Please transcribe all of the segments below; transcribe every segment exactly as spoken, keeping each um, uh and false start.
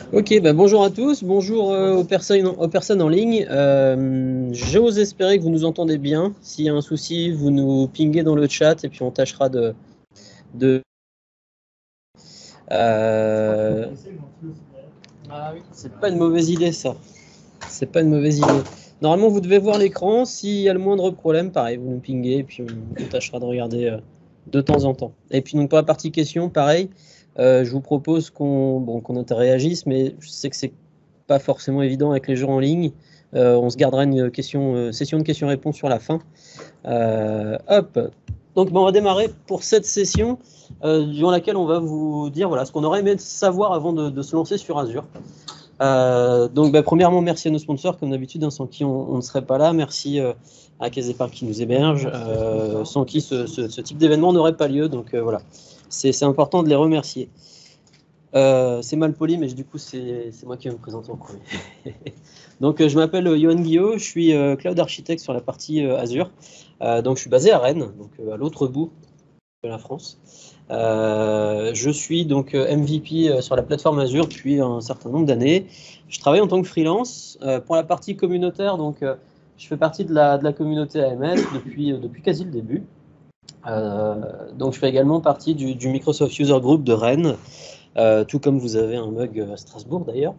Ok, bah bonjour à tous, bonjour euh, aux, personnes, aux personnes en ligne. Euh, j'ose espérer que vous nous entendez bien. S'il y a un souci, vous nous pinguez dans le chat et puis on tâchera de... de euh... Ah oui, c'est pas une mauvaise idée ça. C'est pas une mauvaise idée. Normalement, vous devez voir l'écran. S'il y a le moindre problème, pareil, vous nous pinguez et puis on, on tâchera de regarder euh, de temps en temps. Et puis donc pour la partie question, pareil, euh, je vous propose qu'on bon, qu'on interréagisse, mais je sais que c'est pas forcément évident avec les jeux en ligne. Euh, on se gardera une question, euh, session de questions-réponses sur la fin. Euh, hop. Donc bon, on va démarrer pour cette session euh, durant laquelle on va vous dire voilà, ce qu'on aurait aimé savoir avant de, de se lancer sur Azure. Euh, donc, bah, premièrement, merci à nos sponsors, comme d'habitude, hein, sans qui on, on ne serait pas là. Merci euh, à Caisse d'Épargne qui nous héberge, euh, sans qui ce, ce, ce type d'événement n'aurait pas lieu. Donc, euh, voilà, c'est important de les remercier. Euh, c'est mal poli, mais du coup, c'est moi qui vais me présenter en premier. Donc, euh, je m'appelle Johan Guillot, je suis euh, cloud architecte sur la partie euh, Azure. Euh, donc, je suis basé à Rennes, donc euh, à l'autre bout de la France. Euh, je suis donc M V P sur la plateforme Azure depuis un certain nombre d'années. Je travaille en tant que freelance. Euh, pour la partie communautaire, donc, euh, je fais partie de la, de la communauté A M S depuis, depuis quasi le début. Euh, donc je fais également partie du, du Microsoft User Group de Rennes, euh, tout comme vous avez un mug à Strasbourg d'ailleurs.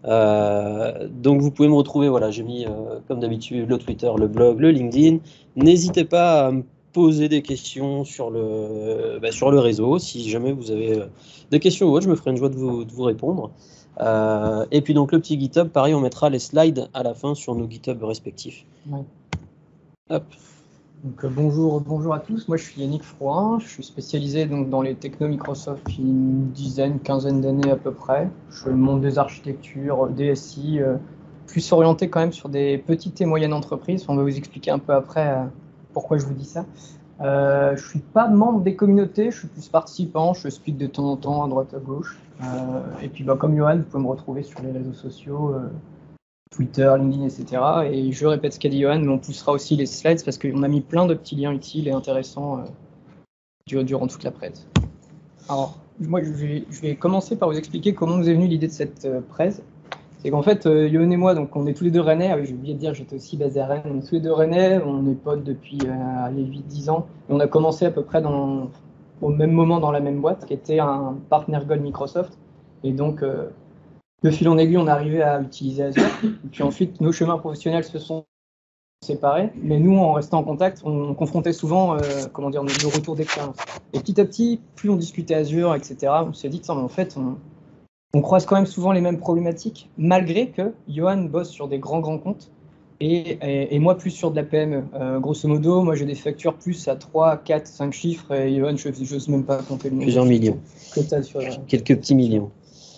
Euh, donc vous pouvez me retrouver, voilà, j'ai mis euh, comme d'habitude le Twitter, le blog, le LinkedIn. N'hésitez pas à me poser des questions sur le, bah, sur le réseau. Si jamais vous avez euh, des questions ou autres, je me ferai une joie de vous, de vous répondre. Euh, et puis donc le petit GitHub, pareil, on mettra les slides à la fin sur nos GitHub respectifs. Ouais. Hop. Donc, euh, bonjour, bonjour à tous, moi je suis Yannick Frouin, je suis spécialisé donc, dans les technos Microsoft depuis une dizaine, quinzaine d'années à peu près. Je monte des architectures, D S I, euh, plus orienté quand même sur des petites et moyennes entreprises. On va vous expliquer un peu après euh, pourquoi je vous dis ça. Euh, je ne suis pas membre des communautés, je suis plus participant, je speak de temps en temps à droite à gauche. Euh, et puis bah, comme Johan, vous pouvez me retrouver sur les réseaux sociaux. Euh, Twitter, LinkedIn, et cetera. Et je répète ce qu'a dit Johan, mais on poussera aussi les slides parce qu'on a mis plein de petits liens utiles et intéressants euh, durant toute la presse. Alors, moi, je vais, je vais commencer par vous expliquer comment nous est venue l'idée de cette euh, presse. C'est qu'en fait, euh, Johan et moi, donc, on est tous les deux Rennais. Ah, j'ai oublié de dire, j'étais aussi basé à Rennes. On est tous les deux Rennais, on est potes depuis euh, huit dix ans. Et on a commencé à peu près dans, au même moment dans la même boîte, qui était un partenaire Gold Microsoft. Et donc, euh, de fil en aiguille, on est arrivé à utiliser Azure. Et puis ensuite, nos chemins professionnels se sont séparés. Mais nous, en restant en contact, on confrontait souvent euh, comment dire, nos, nos retours d'expérience. Et petit à petit, plus on discutait Azure, et cetera, on s'est dit, mais en fait, on, on croise quand même souvent les mêmes problématiques, malgré que Johan bosse sur des grands, grands comptes. Et, et, et moi, plus sur de la P M E. Euh, grosso modo, moi, j'ai des factures plus à trois, quatre, cinq chiffres. Et Johan, je n'ose même pas compter le nombre. Plusieurs millions. Que t'as sur, Quelques petits millions.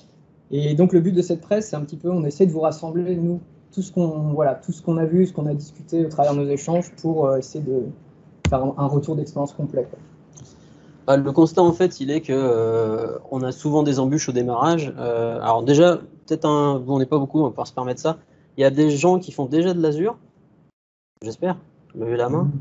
Et donc le but de cette presse, c'est un petit peu, on essaie de vous rassembler, nous, tout ce qu'on voilà, tout ce qu'on a vu, ce qu'on a discuté au travers de nos échanges pour euh, essayer de faire un, un retour d'expérience complet. Quoi. Le constat, en fait, il est que euh, on a souvent des embûches au démarrage. Euh, alors déjà, peut-être un, bon, on n'est pas beaucoup, on va pouvoir se permettre ça. Il y a des gens qui font déjà de l'Azure, j'espère. Levez la main.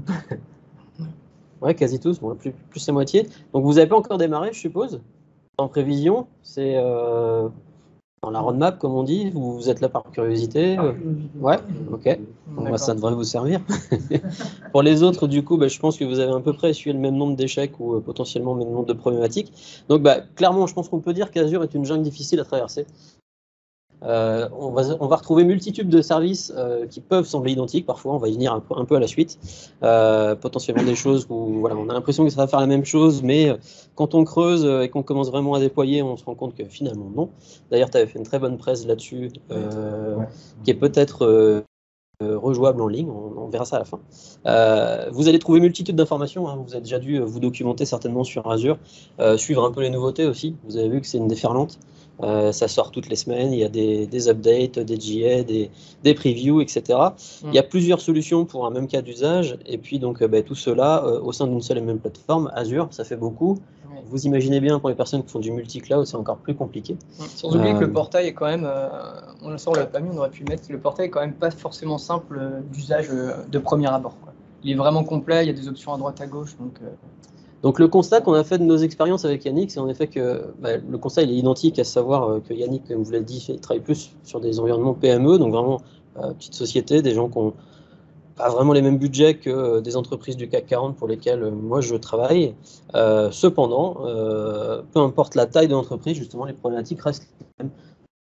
Ouais, quasi tous, bon, plus, plus la moitié. Donc vous n'avez pas encore démarré, je suppose. En prévision, c'est euh, dans la roadmap, comme on dit. Vous, vous êtes là par curiosité. Euh, ouais, ok. Bon, bah, ça devrait vous servir. Pour les autres, du coup, bah, je pense que vous avez à peu près essuyé le même nombre d'échecs ou euh, potentiellement le même nombre de problématiques. Donc, bah, clairement, je pense qu'on peut dire qu'Azure est une jungle difficile à traverser. Euh, on, va, on va retrouver multitude de services euh, qui peuvent sembler identiques. Parfois, on va y venir un peu, un peu à la suite. Euh, potentiellement des choses où voilà, on a l'impression que ça va faire la même chose, mais quand on creuse et qu'on commence vraiment à déployer, on se rend compte que finalement non. D'ailleurs, tu avais fait une très bonne presse là-dessus, euh, ouais. qui est peut-être euh, rejouable en ligne. On, on verra ça à la fin. Euh, vous allez trouver multitude d'informations. Hein. Vous avez déjà dû vous documenter certainement sur Azure, euh, suivre un peu les nouveautés aussi. Vous avez vu que c'est une déferlante. Euh, ça sort toutes les semaines, il y a des, des updates, des G A, des, des previews, et cetera. Mm. Il y a plusieurs solutions pour un même cas d'usage, et puis donc bah, tout cela euh, au sein d'une seule et même plateforme, Azure, ça fait beaucoup. Ouais. Vous imaginez bien, pour les personnes qui font du multi-cloud, c'est encore plus compliqué. Mm. Sans oublier euh... que le portail est quand même, euh, on ne l'a pas mis, on aurait pu le mettre, le portail est quand même pas forcément simple euh, d'usage euh, de premier abord, quoi. Il est vraiment complet, il y a des options à droite à gauche, donc... Euh... Donc le constat qu'on a fait de nos expériences avec Yannick, c'est en effet que bah, le constat il est identique, à savoir euh, que Yannick, comme vous l'avez dit, il travaille plus sur des environnements P M E, donc vraiment euh, petites sociétés, des gens qui ont pas vraiment les mêmes budgets que euh, des entreprises du C A C quarante pour lesquelles euh, moi je travaille. Euh, cependant, euh, peu importe la taille de l'entreprise, justement les problématiques restent les mêmes.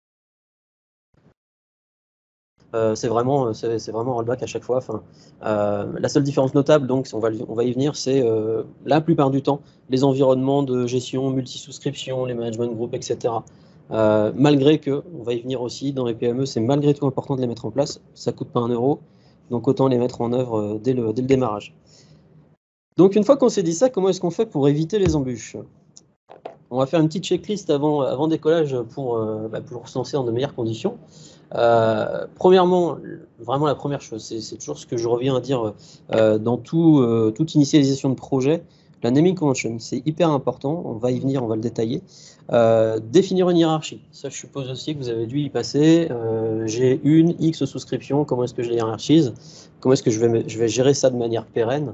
Euh, c'est vraiment, c'est, c'est vraiment rollback à chaque fois. Enfin, euh, la seule différence notable, donc, on va, on va y venir, c'est euh, la plupart du temps les environnements de gestion, multi-souscription, les management group, et cetera. Euh, malgré que, on va y venir aussi, dans les P M E, c'est malgré tout important de les mettre en place. Ça coûte pas un euro, donc autant les mettre en œuvre euh, dès, le, dès le démarrage. Donc une fois qu'on s'est dit ça, comment est-ce qu'on fait pour éviter les embûches? On va faire une petite checklist avant, avant décollage pour, euh, bah, pour se lancer dans de meilleures conditions. Euh, premièrement, vraiment la première chose, c'est, c'est toujours ce que je reviens à dire euh, dans tout, euh, toute initialisation de projet, la naming convention, c'est hyper important, on va y venir, on va le détailler. Euh, définir une hiérarchie, ça je suppose aussi que vous avez dû y passer. Euh, j'ai une X souscriptions, comment est-ce que je les hiérarchise? Comment est-ce que je vais, je vais gérer ça de manière pérenne?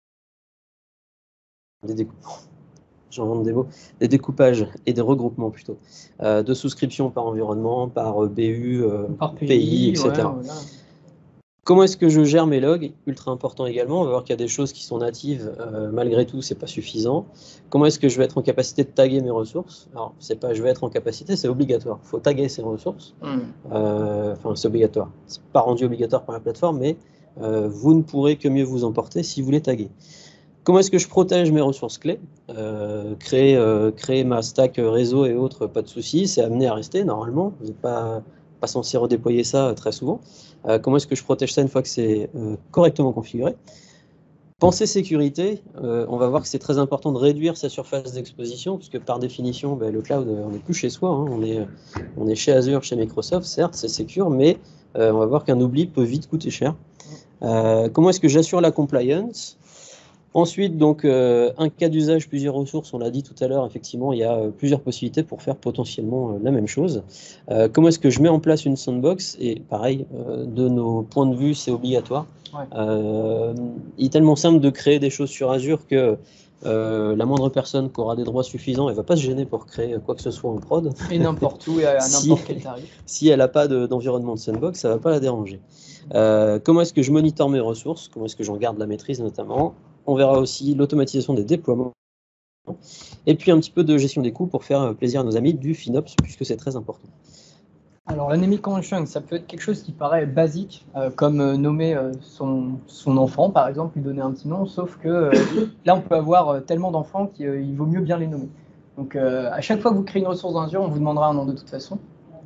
Des découpements. J'invente des mots, des découpages et des regroupements plutôt, euh, de souscriptions par environnement, par B U, euh, par pays, pays, et cetera. Ouais, voilà. Comment est-ce que je gère mes logs? Ultra important également, on va voir qu'il y a des choses qui sont natives, euh, malgré tout, c'est pas suffisant. Comment est-ce que je vais être en capacité de taguer mes ressources? Alors, c'est pas je vais être en capacité, c'est obligatoire. Il faut taguer ces ressources. Mm. Euh, enfin, c'est obligatoire. C'est pas rendu obligatoire par la plateforme, mais euh, vous ne pourrez que mieux vous emporter si vous les taguez. Comment est-ce que je protège mes ressources clés? euh, créer, euh, créer ma stack réseau et autres, pas de souci, c'est amené à rester normalement. Vous n'êtes pas, pas censé redéployer ça très souvent. Euh, comment est-ce que je protège ça une fois que c'est euh, correctement configuré? Pensée sécurité, euh, on va voir que c'est très important de réduire sa surface d'exposition, puisque par définition, ben, le cloud, on n'est plus chez soi, hein, on, est, on est chez Azure, chez Microsoft, certes, c'est secure, mais euh, on va voir qu'un oubli peut vite coûter cher. Euh, comment est-ce que j'assure la compliance? Ensuite, donc, euh, un cas d'usage, plusieurs ressources, on l'a dit tout à l'heure, effectivement, il y a euh, plusieurs possibilités pour faire potentiellement euh, la même chose. Euh, comment est-ce que je mets en place une sandbox? Et pareil, euh, de nos points de vue, c'est obligatoire. Ouais. Euh, il est tellement simple de créer des choses sur Azure que euh, la moindre personne qui aura des droits suffisants, elle ne va pas se gêner pour créer quoi que ce soit en prod. Et n'importe où et à si, n'importe quel tarif. Si elle n'a pas de, d'environnement de sandbox, ça ne va pas la déranger. Euh, comment est-ce que je monitore mes ressources? Comment est-ce que j'en garde la maîtrise notamment? On verra aussi l'automatisation des déploiements. Et puis un petit peu de gestion des coûts pour faire plaisir à nos amis du FinOps, puisque c'est très important. Alors, la naming convention, ça peut être quelque chose qui paraît basique, euh, comme euh, nommer euh, son, son enfant, par exemple, lui donner un petit nom, sauf que euh, là, on peut avoir euh, tellement d'enfants qu'il euh, vaut mieux bien les nommer. Donc, euh, à chaque fois que vous créez une ressource dans Azure, on vous demandera un nom de toute façon.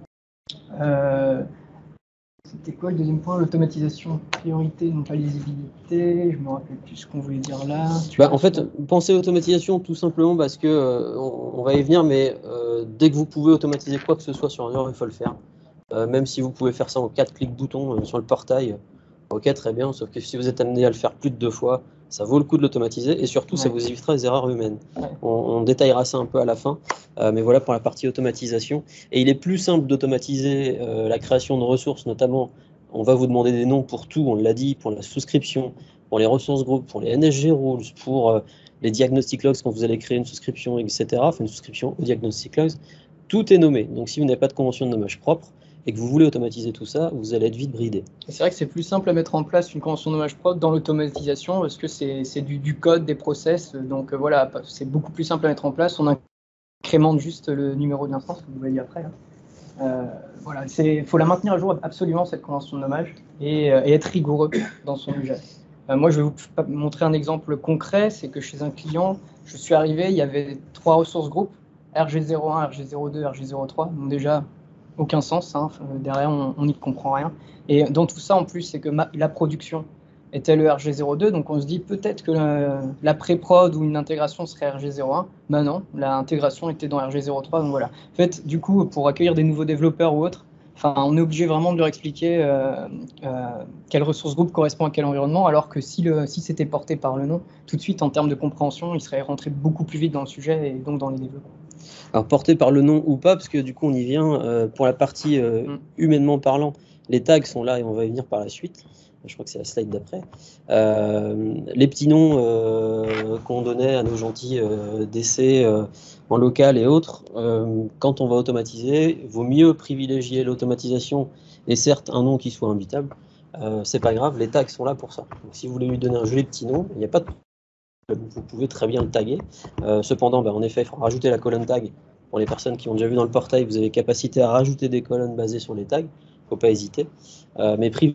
Euh, C'était quoi le deuxième point? L'automatisation, priorité, donc la lisibilité. Je me rappelle plus ce qu'on voulait dire là. Bah, en fait, pensez automatisation tout simplement parce que euh, on, on va y venir, mais euh, dès que vous pouvez automatiser quoi que ce soit sur Azure, il faut le faire. Euh, même si vous pouvez faire ça en quatre clics boutons euh, sur le portail, ok, très bien. Sauf que si vous êtes amené à le faire plus de deux fois, ça vaut le coup de l'automatiser et surtout, ouais. Ça vous évitera les erreurs humaines. Ouais. On, on détaillera ça un peu à la fin, euh, mais voilà pour la partie automatisation. Et il est plus simple d'automatiser euh, la création de ressources, notamment, on va vous demander des noms pour tout, on l'a dit, pour la souscription, pour les ressources groupes, pour les N S G rules, pour euh, les diagnostic logs quand vous allez créer une souscription, et cetera. Enfin, une souscription aux diagnostic logs. Tout est nommé. Donc, si vous n'avez pas de convention de nommage propre, et que vous voulez automatiser tout ça, vous allez être vite bridé. C'est vrai que c'est plus simple à mettre en place une convention de nommage propre dans l'automatisation parce que c'est, c'est du, du code, des process, donc euh, voilà, c'est beaucoup plus simple à mettre en place. On incrémente juste le numéro d'instance que vous voyez après. Hein. Euh, voilà, il faut la maintenir à jour absolument cette convention de nommage et, euh, et être rigoureux dans son usage. Euh, moi, je vais vous montrer un exemple concret, c'est que chez un client, je suis arrivé, il y avait trois ressources groupes, R G zéro un, R G zéro deux, R G zéro trois, donc déjà aucun sens, hein. Derrière on n'y comprend rien. Et dans tout ça en plus, c'est que ma, la production était le R G zéro deux, donc on se dit peut-être que la, la pré-prod ou une intégration serait R G zéro un. Ben non, l'intégration était dans R G zéro trois, donc voilà. En fait, du coup, pour accueillir des nouveaux développeurs ou autres, enfin, on est obligé vraiment de leur expliquer euh, euh, quelle ressource groupe correspond à quel environnement, alors que si, le, si c'était porté par le nom, tout de suite en termes de compréhension, il serait rentré beaucoup plus vite dans le sujet et donc dans les développements. Alors porté par le nom ou pas, parce que du coup on y vient, euh, pour la partie euh, mm. humainement parlant, les tags sont là et on va y venir par la suite. je crois que c'est la slide d'après, euh, les petits noms euh, qu'on donnait à nos gentils euh, décès euh, en local et autres, euh, quand on va automatiser, vaut mieux privilégier l'automatisation et certes un nom qui soit imbitable. Euh, c'est pas grave, les tags sont là pour ça. Donc, si vous voulez lui donner un joli petit nom, il n'y a pas de problème, vous pouvez très bien le taguer. Euh, cependant, ben, en effet, il faut rajouter la colonne tag. Pour les personnes qui ont déjà vu dans le portail, vous avez capacité à rajouter des colonnes basées sur les tags. Il ne faut pas hésiter. Euh, mais privilégier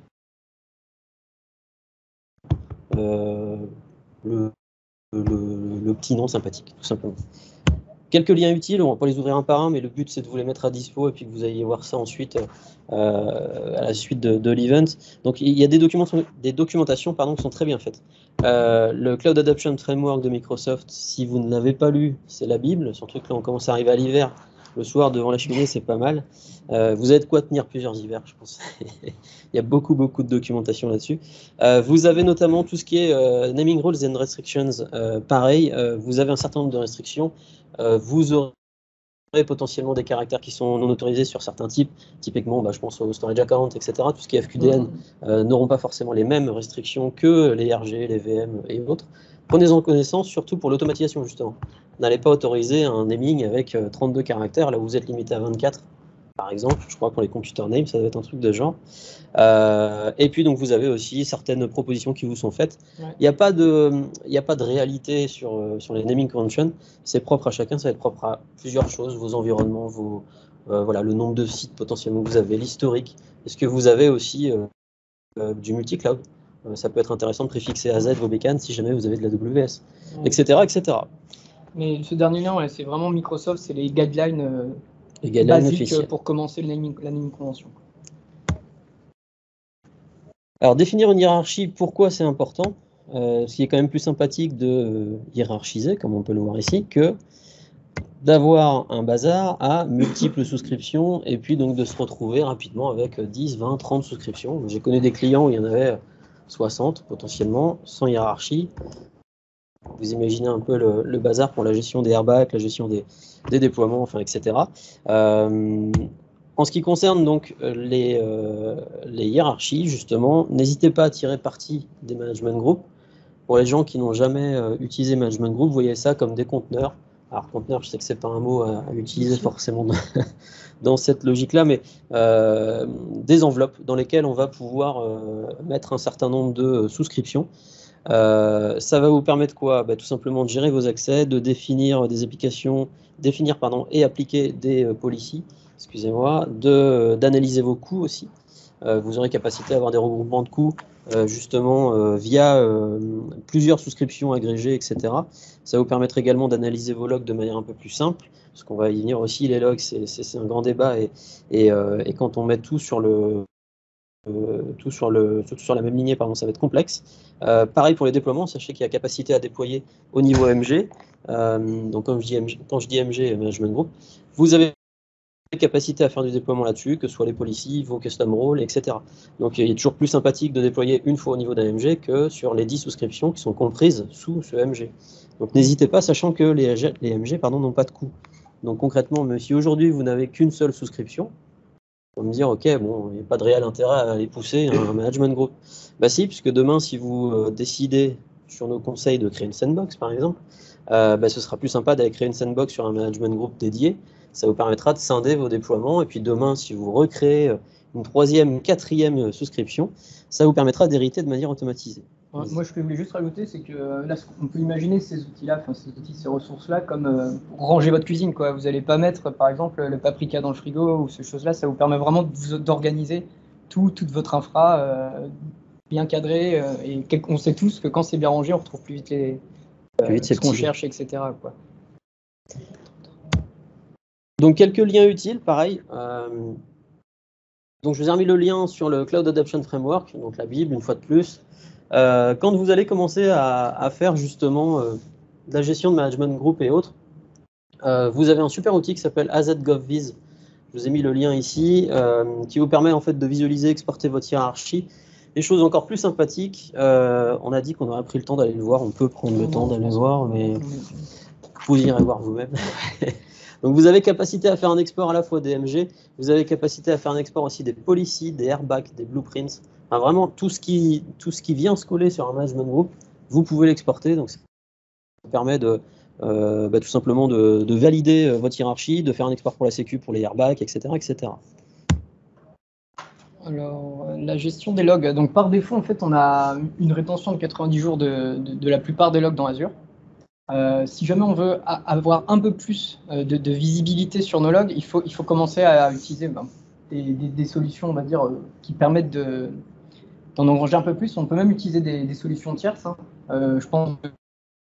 euh, le, le, le petit nom sympathique, tout simplement. Quelques liens utiles, on va pas les ouvrir un par un, mais le but c'est de vous les mettre à dispo et puis que vous ayez voir ça ensuite euh, à la suite de, de l'event. Donc il y a des, documents, des documentations pardon, qui sont très bien faites. Euh, le Cloud Adoption Framework de Microsoft, si vous ne l'avez pas lu, c'est la Bible. Surtout que là on commence à arriver à l'hiver, le soir devant la cheminée, c'est pas mal. Euh, vous avez de quoi tenir plusieurs hivers, je pense. Il y a beaucoup beaucoup de documentation là-dessus. Euh, vous avez notamment tout ce qui est euh, Naming Rules and Restrictions. Euh, pareil, euh, vous avez un certain nombre de restrictions. Euh, vous aurez potentiellement des caractères qui sont non autorisés sur certains types. Typiquement, bah, je pense au storage account, et cetera. Tout ce qui est F Q D N euh, n'auront pas forcément les mêmes restrictions que les R G, les V M et autres. Prenez-en connaissance, surtout pour l'automatisation, justement. N'allez pas autoriser un naming avec euh, trente-deux caractères, là où vous êtes limité à vingt-quatre, par exemple. Je crois que pour les computer names, ça doit être un truc de genre. Euh, et puis donc vous avez aussi certaines propositions qui vous sont faites. Il ouais. n'y a pas de, il n'y a pas de réalité sur sur les naming conventions. C'est propre à chacun, ça va être propre à plusieurs choses, vos environnements, vos euh, voilà le nombre de sites potentiellement que vous avez, l'historique. Est-ce que vous avez aussi euh, euh, du multi-cloud? euh, Ça peut être intéressant de préfixer à Z vos bécanes si jamais vous avez de la W S, ouais. et cetera, et cetera. Mais ce dernier lien, ouais, c'est vraiment Microsoft, c'est les guidelines, euh, les guidelines basiques officielles pour commencer le naming, la naming convention. Alors, définir une hiérarchie, pourquoi c'est important? euh, Ce qui est quand même plus sympathique de euh, hiérarchiser, comme on peut le voir ici, que d'avoir un bazar à multiples souscriptions et puis donc de se retrouver rapidement avec dix, vingt, trente souscriptions. J'ai connu des clients où il y en avait soixante potentiellement, sans hiérarchie. Vous imaginez un peu le, le bazar pour la gestion des airbags, la gestion des, des déploiements, enfin, et cetera. Euh, En ce qui concerne donc les, euh, les hiérarchies, justement, n'hésitez pas à tirer parti des management groups. Pour les gens qui n'ont jamais euh, utilisé management group, vous voyez ça comme des conteneurs. Alors conteneur, je sais que c'est pas un mot à, à utiliser forcément dans, dans cette logique-là, mais euh, des enveloppes dans lesquelles on va pouvoir euh, mettre un certain nombre de souscriptions. Euh, ça va vous permettre quoi? Bah, tout simplement de gérer vos accès, de définir des applications, définir pardon, et appliquer des euh, policies. Excusez-moi, de, d'analyser vos coûts aussi. Euh, vous aurez capacité à avoir des regroupements de coûts euh, justement euh, via euh, plusieurs souscriptions agrégées, et cetera. Ça vous permettra également d'analyser vos logs de manière un peu plus simple, parce qu'on va y venir aussi, les logs, c'est, c'est, c'est un grand débat, et, et, euh, et quand on met tout sur le... Euh, tout, sur le, tout sur la même lignée, pardon, ça va être complexe. Euh, pareil pour les déploiements, sachez qu'il y a capacité à déployer au niveau M G. Euh, donc, comme je dis M G, quand je dis M G, Management Group, vous avez capacité à faire du déploiement là-dessus, que ce soit les policies, vos custom roles, et cetera. Donc il est toujours plus sympathique de déployer une fois au niveau d'un M G que sur les dix souscriptions qui sont comprises sous ce M G. Donc n'hésitez pas, sachant que les, les M G pardon, n'ont pas de coût. Donc concrètement, même si aujourd'hui vous n'avez qu'une seule souscription, on va me dire, ok, bon, il n'y a pas de réel intérêt à aller pousser un management group. Bah si, puisque demain, si vous euh, décidez sur nos conseils de créer une sandbox, par exemple, euh, bah, ce sera plus sympa d'aller créer une sandbox sur un management group dédié. Ça vous permettra de scinder vos déploiements. Et puis demain, si vous recréez une troisième, une quatrième souscription, ça vous permettra d'hériter de manière automatisée. Ouais, moi, je voulais juste rajouter, c'est que là, on peut imaginer ces outils-là, enfin, ces outils, ces ressources-là, comme euh, pour ranger votre cuisine, quoi. Vous n'allez pas mettre, par exemple, le paprika dans le frigo ou ces choses-là. Ça vous permet vraiment d'organiser tout, toute votre infra euh, bien cadré. Euh, et on sait tous que quand c'est bien rangé, on retrouve plus vite les euh, plus vite ce qu'on cherche, et cetera, quoi. Donc quelques liens utiles, pareil. Euh, donc je vous ai remis le lien sur le Cloud Adoption Framework, donc la Bible, une fois de plus. Euh, quand vous allez commencer à, à faire justement euh, de la gestion de management group et autres, euh, vous avez un super outil qui s'appelle A Z GovVis. Je vous ai mis le lien ici, euh, qui vous permet en fait de visualiser, exporter votre hiérarchie. Des choses encore plus sympathiques. Euh, on a dit qu'on aurait pris le temps d'aller le voir. On peut prendre le temps d'aller le voir, mais vous irez voir vous-même. Donc vous avez capacité à faire un export à la fois des M G, vous avez capacité à faire un export aussi des policies, des airbags, des blueprints, enfin, vraiment tout ce, qui, tout ce qui vient se coller sur un management group, vous pouvez l'exporter. Donc ça permet de, euh, bah, tout simplement de, de valider votre hiérarchie, de faire un export pour la sécu, pour les airbags, et cetera, et cetera. Alors, la gestion des logs. Donc, par défaut, en fait, on a une rétention de quatre-vingt-dix jours de, de, de la plupart des logs dans Azure. Euh, si jamais on veut a, avoir un peu plus de, de visibilité sur nos logs, il faut, il faut commencer à utiliser ben, des, des, des solutions, on va dire, euh, qui permettent de, d'en engranger un peu plus. On peut même utiliser des, des solutions tierces. Hein. Euh, je pense que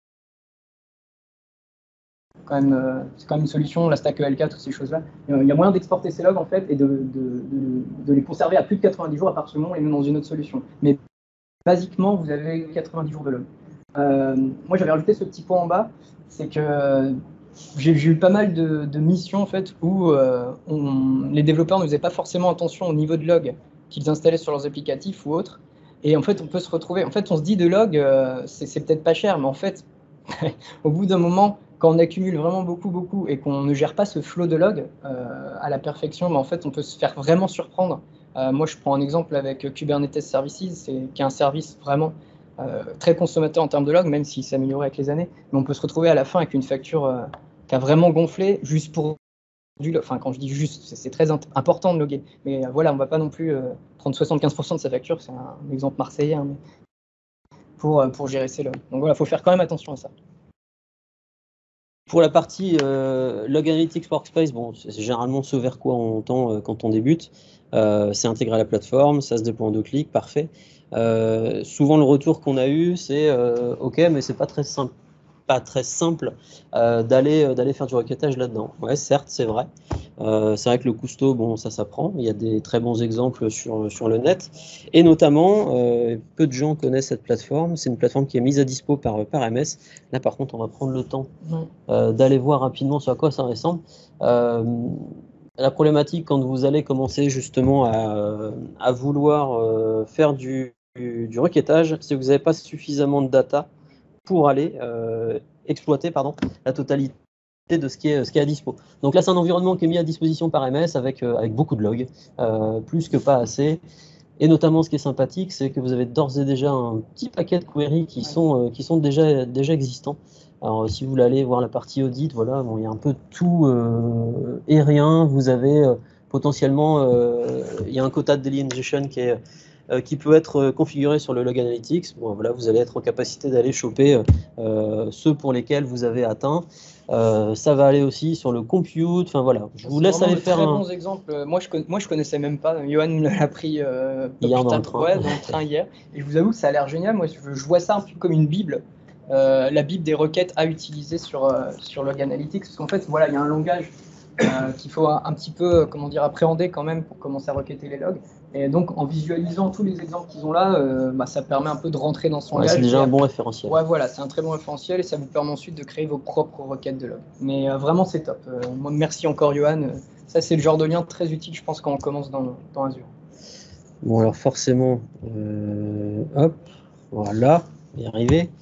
quand même, euh, c'est quand même une solution, la stack E L K, toutes ces choses-là. Il y a moyen d'exporter ces logs en fait et de, de, de, de les conserver à plus de quatre-vingt-dix jours à partir du moment où on les met dans une autre solution. Mais basiquement, vous avez quatre-vingt-dix jours de log. Euh, moi, j'avais rajouté ce petit point en bas, c'est que euh, j'ai eu pas mal de, de missions en fait où euh, on, les développeurs ne faisaient pas forcément attention au niveau de log qu'ils installaient sur leurs applicatifs ou autres. Et en fait, on peut se retrouver. En fait, on se dit de log, euh, c'est peut-être pas cher, mais en fait, au bout d'un moment, quand on accumule vraiment beaucoup, beaucoup et qu'on ne gère pas ce flow de log euh, à la perfection, mais en fait, on peut se faire vraiment surprendre. Euh, moi, je prends un exemple avec Kubernetes Services, qui est un service vraiment euh, très consommateur en termes de log, même s'il s'est amélioré avec les années. Mais on peut se retrouver à la fin avec une facture euh, qui a vraiment gonflé juste pour du log. Enfin, quand je dis juste, c'est très important de loguer. Mais euh, voilà, on ne va pas non plus euh, prendre soixante-quinze pour cent de sa facture, c'est un, un exemple marseillais, hein, mais pour, pour gérer ses logs. Donc voilà, il faut faire quand même attention à ça. Pour la partie euh, Log Analytics Workspace, bon, c'est généralement ce vers quoi on tend euh, quand on débute. Euh, c'est intégré à la plateforme, ça se déploie en deux clics, parfait. Euh, souvent, le retour qu'on a eu, c'est euh, OK, mais c'est pas très simple, pas très simple euh, d'aller euh, d'aller faire du requêtage là-dedans. Ouais, certes, c'est vrai. Euh, c'est vrai que le Kusto, bon, ça s'apprend. Il y a des très bons exemples sur, sur le net. Et notamment, euh, peu de gens connaissent cette plateforme. C'est une plateforme qui est mise à dispo par, par M S. Là, par contre, on va prendre le temps euh, d'aller voir rapidement sur à quoi ça ressemble. Euh, la problématique, quand vous allez commencer justement à, à vouloir euh, faire du, du, du requêtage, c'est que vous n'avez pas suffisamment de data pour aller euh, exploiter pardon, la totalité de ce qui, est, ce qui est à dispo. Donc là, c'est un environnement qui est mis à disposition par M S avec, euh, avec beaucoup de logs, euh, plus que pas assez. Et notamment, ce qui est sympathique, c'est que vous avez d'ores et déjà un petit paquet de queries qui sont, euh, qui sont déjà, déjà existants. Alors, si vous voulez aller voir la partie audit, voilà, bon, il y a un peu de tout euh, et rien. Vous avez euh, potentiellement, euh, il y a un quota de daily ingestion qui est Euh, qui peut être configuré sur le Log Analytics. Bon, voilà, vous allez être en capacité d'aller choper euh, ceux pour lesquels vous avez atteint. Euh, ça va aller aussi sur le compute. Enfin voilà, je vous laisse aller faire très un. Bons exemples. Moi, je moi, je connaissais même pas. Johan l'a appris euh, hier dans le train. Ouais, dans le train hier. Et je vous avoue que ça a l'air génial. Moi, je, je vois ça un peu comme une bible. Euh, la bible des requêtes à utiliser sur euh, sur Log Analytics, parce qu'en fait, voilà, il y a un langage euh, qu'il faut un, un petit peu, comment dire, appréhender quand même pour commencer à requêter les logs. Et donc, en visualisant tous les exemples qu'ils ont là, euh, bah, ça permet un peu de rentrer dans son ouais, langage. C'est déjà un bon référentiel. Ouais, voilà, c'est un très bon référentiel et ça vous permet ensuite de créer vos propres requêtes de log. Mais euh, vraiment, c'est top. Euh, moi, merci encore, Johan. Ça, c'est le genre de lien très utile, je pense, quand on commence dans, dans Azure. Bon, alors forcément, euh, hop, voilà, y arriver.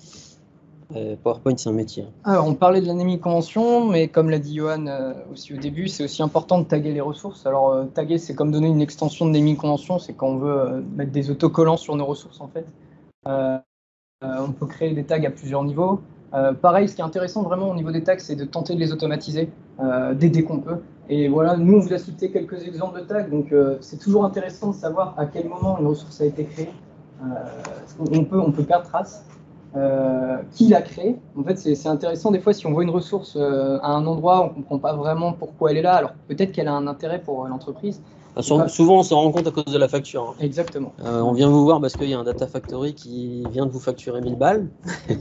Euh, PowerPoint, c'est un métier. Alors, on parlait de la naming convention, mais comme l'a dit Johan euh, aussi au début, c'est aussi important de taguer les ressources. Alors, euh, taguer, c'est comme donner une extension de naming convention, c'est quand on veut euh, mettre des autocollants sur nos ressources, en fait. Euh, euh, on peut créer des tags à plusieurs niveaux. Euh, pareil, ce qui est intéressant vraiment au niveau des tags, c'est de tenter de les automatiser euh, dès, dès qu'on peut. Et voilà, nous, on vous a cité quelques exemples de tags, donc euh, c'est toujours intéressant de savoir à quel moment une ressource a été créée. Euh, on, peut, on peut perdre trace. Euh, qui l'a créé. En fait, c'est intéressant des fois si on voit une ressource euh, à un endroit, on ne comprend pas vraiment pourquoi elle est là, alors peut-être qu'elle a un intérêt pour euh, l'entreprise. Enfin, souvent, on se rend compte à cause de la facture. Hein. Exactement. Euh, on vient vous voir parce qu'il y a un data factory qui vient de vous facturer mille balles.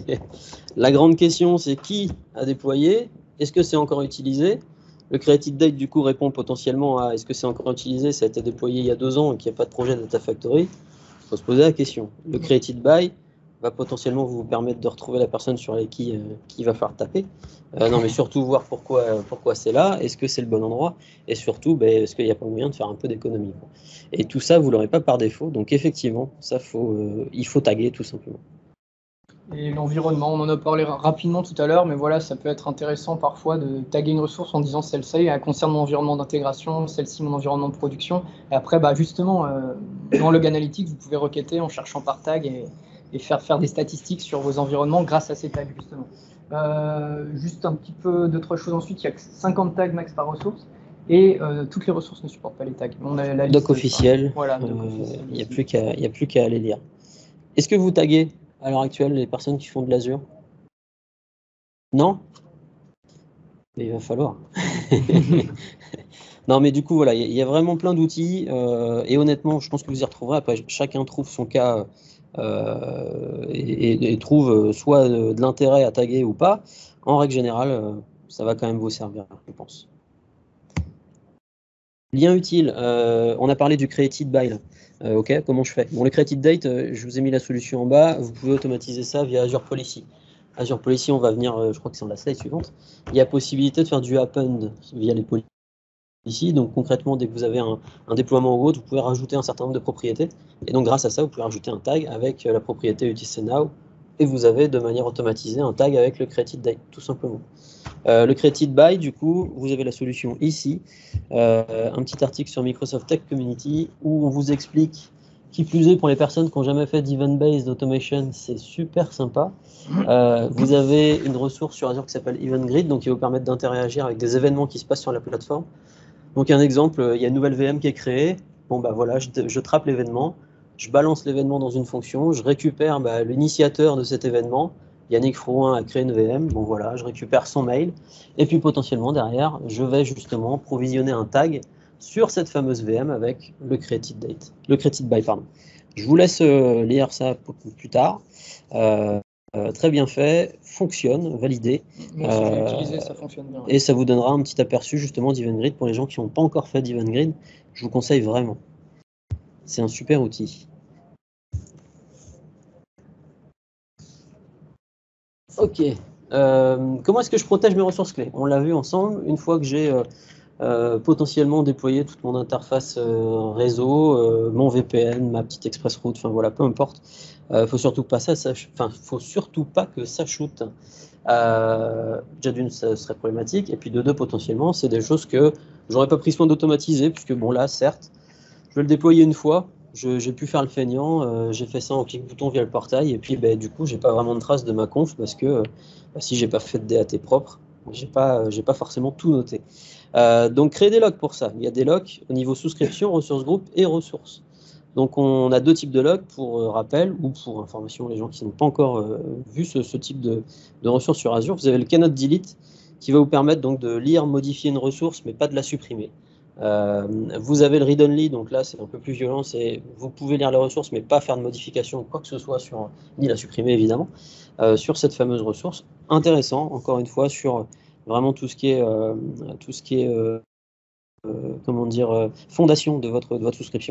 La grande question, c'est qui a déployé? Est-ce que c'est encore utilisé? Le created date, du coup, répond potentiellement à est-ce que c'est encore utilisé? Ça a été déployé il y a deux ans et qu'il n'y a pas de projet de data factory. Il faut se poser la question. Le created by va potentiellement vous permettre de retrouver la personne sur qui, euh, qui va falloir taper. Euh, non, mais surtout voir pourquoi, pourquoi c'est là, est-ce que c'est le bon endroit, et surtout, ben, est-ce qu'il n'y a pas moyen de faire un peu d'économie. Et tout ça, vous ne l'aurez pas par défaut, donc effectivement, ça faut, euh, il faut taguer tout simplement. Et l'environnement, on en a parlé rapidement tout à l'heure, mais voilà, ça peut être intéressant parfois de taguer une ressource en disant celle-ci, elle concerne mon environnement d'intégration, celle-ci mon environnement de production. Et après, bah, justement, euh, dans Log Analytics, vous pouvez requêter en cherchant par tag et, et faire, faire des statistiques sur vos environnements grâce à ces tags, justement. Euh, juste un petit peu d'autres choses ensuite, il y a cinquante tags max par ressource. Et euh, toutes les ressources ne supportent pas les tags. On a la Doc officiel, voilà, il euh, n'y a plus qu'à y a plus qu'à aller lire. Est-ce que vous taguez à l'heure actuelle les personnes qui font de l'Azure? Non? Mais il va falloir. Non, mais du coup, voilà, il y, y a vraiment plein d'outils. Euh, et honnêtement, je pense que vous y retrouverez. Après, chacun trouve son cas euh, et, et, et trouve soit de, de l'intérêt à taguer ou pas. En règle générale, euh, ça va quand même vous servir, je pense. Lien utile, euh, on a parlé du created by. Là. Euh, ok, comment je fais? Bon, le created date, euh, je vous ai mis la solution en bas. Vous pouvez automatiser ça via Azure Policy. Azure Policy, on va venir, euh, je crois que c'est dans la slide suivante. Il y a possibilité de faire du append via les policies. Donc concrètement, dès que vous avez un, un déploiement ou autre, vous pouvez rajouter un certain nombre de propriétés. Et donc grâce à ça, vous pouvez rajouter un tag avec la propriété UTC-Now. Et vous avez de manière automatisée un tag avec le created date, tout simplement. Euh, le created by, du coup, vous avez la solution ici, euh, un petit article sur Microsoft Tech Community où on vous explique, qui plus est pour les personnes qui n'ont jamais fait d'event-based automation, c'est super sympa. Euh, vous avez une ressource sur Azure qui s'appelle Event Grid, donc qui va vous permettre d'interagir avec des événements qui se passent sur la plateforme. Donc un exemple, il y a une nouvelle V M qui est créée, bon bah voilà, je, je trappe l'événement, je balance l'événement dans une fonction, je récupère bah, l'initiateur de cet événement. Yannick Frouin a créé une V M, bon voilà, je récupère son mail, et puis potentiellement derrière, je vais justement provisionner un tag sur cette fameuse V M avec le created date, le created by, pardon. Je vous laisse euh, lire ça plus tard. Euh, euh, très bien fait, fonctionne, validé. Moi aussi, j'ai utilisé, ça fonctionne bien. Et ça vous donnera un petit aperçu justement d'Event Grid pour les gens qui n'ont pas encore fait d'Event Grid. Je vous conseille vraiment. C'est un super outil. Ok. Euh, comment est-ce que je protège mes ressources clés? On l'a vu ensemble. Une fois que j'ai euh, euh, potentiellement déployé toute mon interface euh, réseau, euh, mon V P N, ma petite express route, enfin voilà, peu importe. Euh, faut surtout pas ça, ça enfin, faut surtout pas que ça shoot. Euh, déjà d'une, ça serait problématique, et puis de deux, potentiellement, c'est des choses que j'aurais pas pris soin d'automatiser, puisque bon là, certes, je vais le déployer une fois. J'ai pu faire le feignant, euh, j'ai fait ça en clic-bouton via le portail, et puis ben, du coup, j'ai pas vraiment de traces de ma conf parce que euh, bah, si j'ai pas fait de D A T propre, j'ai pas, euh, j'ai pas forcément tout noté. Euh, donc, créer des logs pour ça. Il y a des logs au niveau souscription, ressources groupe et ressources. Donc, on a deux types de logs pour euh, rappel ou pour information, les gens qui n'ont pas encore euh, vu ce, ce type de, de ressources sur Azure. Vous avez le cannot delete qui va vous permettre donc de lire, modifier une ressource, mais pas de la supprimer. Euh, vous avez le read only, donc là c'est un peu plus violent, c'est vous pouvez lire les ressources mais pas faire de modification quoi que ce soit sur, ni la supprimer évidemment, euh, sur cette fameuse ressource. Intéressant, encore une fois, sur vraiment tout ce qui est, euh, tout ce qui est euh, euh, comment dire, euh, fondation de votre, de votre souscription.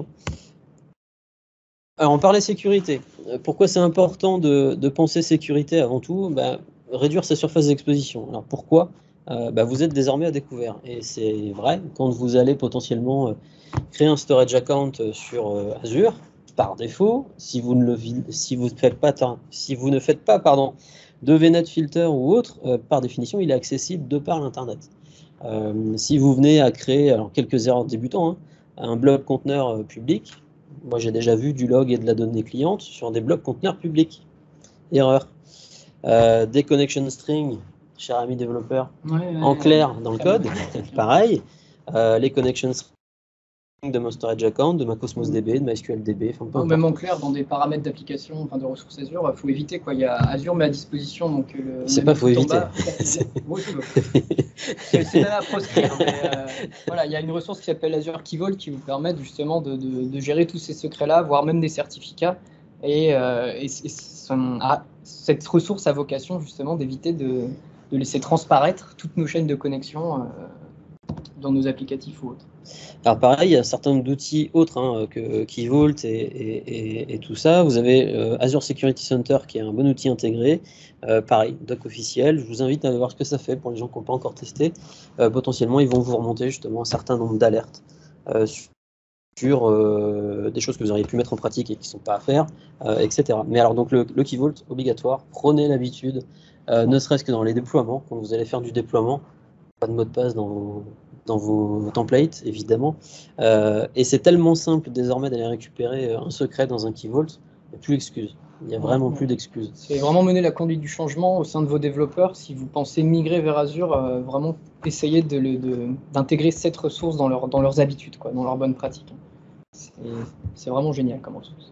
Alors on parlait sécurité. Pourquoi c'est important de, de penser sécurité avant tout? Ben, réduire sa surface d'exposition. Alors pourquoi? Euh, bah, vous êtes désormais à découvert. Et c'est vrai, quand vous allez potentiellement euh, créer un storage account sur euh, Azure, par défaut, si vous ne, le, si vous ne faites pas, si vous ne faites pas pardon, de V net filter ou autre, euh, par définition, il est accessible de par l'Internet. Euh, si vous venez à créer, alors quelques erreurs débutants, hein, un bloc conteneur euh, public, moi j'ai déjà vu du log et de la donnée cliente sur des blocs conteneurs publics. Erreur. Euh, des connection strings, cher ami développeur, ouais, ouais, en clair ouais, dans le code, pareil. Euh, les connection strings de mon storage account, de ma Cosmos D B, de ma S Q L D B, enfin peu importe. Même en clair, dans des paramètres d'application, enfin de ressources Azure, il faut éviter quoi. Il y a Azure met à disposition donc le. C'est pas faut éviter. C'est pas à proscrire, mais euh, voilà, il y a une ressource qui s'appelle Azure Key Vault qui vous permet justement de, de, de gérer tous ces secrets-là, voire même des certificats. Et, euh, et, et son, ah, cette ressource a vocation justement d'éviter de, de laisser transparaître toutes nos chaînes de connexion euh, dans nos applicatifs ou autres. Alors pareil, il y a un certain nombre d'outils autres hein, que Key Vault et, et, et, et tout ça. Vous avez euh, Azure Security Center qui est un bon outil intégré. Euh, pareil, doc officiel. Je vous invite à voir ce que ça fait pour les gens qui n'ont pas encore testé. Euh, potentiellement, ils vont vous remonter justement un certain nombre d'alertes euh, sur euh, des choses que vous auriez pu mettre en pratique et qui ne sont pas à faire, euh, et cetera. Mais alors, donc, le, le key vault, obligatoire, prenez l'habitude, euh, ne serait-ce que dans les déploiements, quand vous allez faire du déploiement, pas de mot de passe dans vos, dans vos templates, évidemment. Euh, et c'est tellement simple désormais d'aller récupérer un secret dans un key vault, il n'y a plus d'excuses. Il n'y a vraiment plus d'excuses. C'est vraiment mener la conduite du changement au sein de vos développeurs. Si vous pensez migrer vers Azure, euh, vraiment essayez d'intégrer de, de, cette ressource dans, leur, dans leurs habitudes, quoi, dans leurs bonnes pratiques. C'est vraiment génial comme ressource.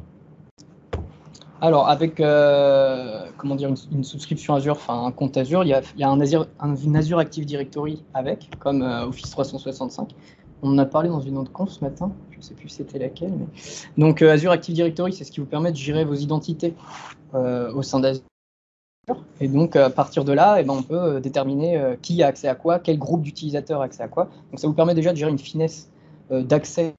Alors, avec euh, comment dire, une, une subscription Azure, enfin un compte Azure, il y a, il y a un, Azure, un une Azure Active Directory avec, comme euh, Office trois cent soixante-cinq. On en a parlé dans une autre conf ce matin, je ne sais plus c'était laquelle. Mais... Donc, euh, Azure Active Directory, c'est ce qui vous permet de gérer vos identités euh, au sein d'Azure. Et donc, à partir de là, eh ben, on peut déterminer euh, qui a accès à quoi, quel groupe d'utilisateurs a accès à quoi. Donc, ça vous permet déjà de gérer une finesse euh, d'accès.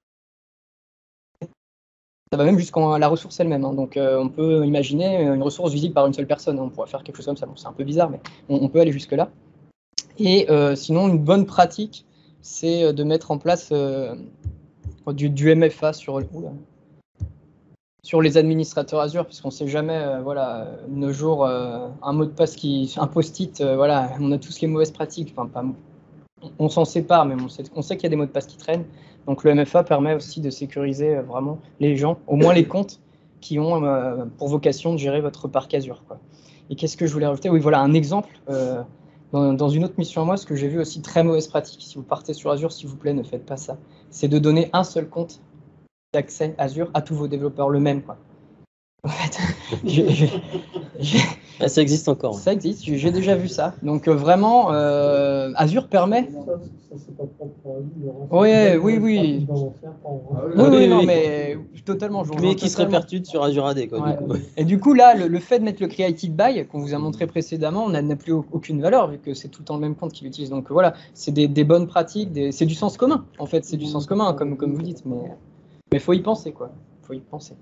Ça va même jusqu'à la ressource elle-même. Hein. Donc, euh, on peut imaginer une ressource visible par une seule personne. Hein. On pourrait faire quelque chose comme ça. Bon, c'est un peu bizarre, mais on, on peut aller jusque-là. Et euh, sinon, une bonne pratique, c'est de mettre en place euh, du, du M F A sur, oula, sur les administrateurs Azure, puisqu'on ne sait jamais, euh, voilà, nos jours, euh, un mot de passe qui, un post-it, euh, voilà, on a tous les mauvaises pratiques. Enfin, pas, on s'en sépare, mais on sait, on sait qu'il y a des mots de passe qui traînent. Donc le M F A permet aussi de sécuriser euh, vraiment les gens, au moins les comptes qui ont euh, pour vocation de gérer votre parc Azure, quoi. Et qu'est-ce que je voulais rajouter? Oui, voilà, un exemple. Euh, dans, dans une autre mission à moi, ce que j'ai vu aussi très mauvaise pratique, si vous partez sur Azure, s'il vous plaît, ne faites pas ça. C'est de donner un seul compte d'accès Azure à tous vos développeurs, le même, quoi. En fait, j'ai, j'ai, j'ai... Ça existe encore. Ça existe, j'ai déjà vu ça. Donc euh, vraiment, euh, Azure permet. Ça, ça c'est pas propre à Azure. Oui, oui, oui. Oui, oui, non, mais totalement. Je mais qui se répercute sur Azure A D, quoi. Ouais. Du coup. Et du coup, là, le, le fait de mettre le created by qu'on vous a montré précédemment, on n'a plus aucune valeur vu que c'est tout le temps le même compte qu'il utilise. Donc voilà, c'est des, des bonnes pratiques, des, c'est du sens commun. En fait, c'est du sens commun, comme, comme vous dites, mais mais faut y penser, quoi. Faut y penser.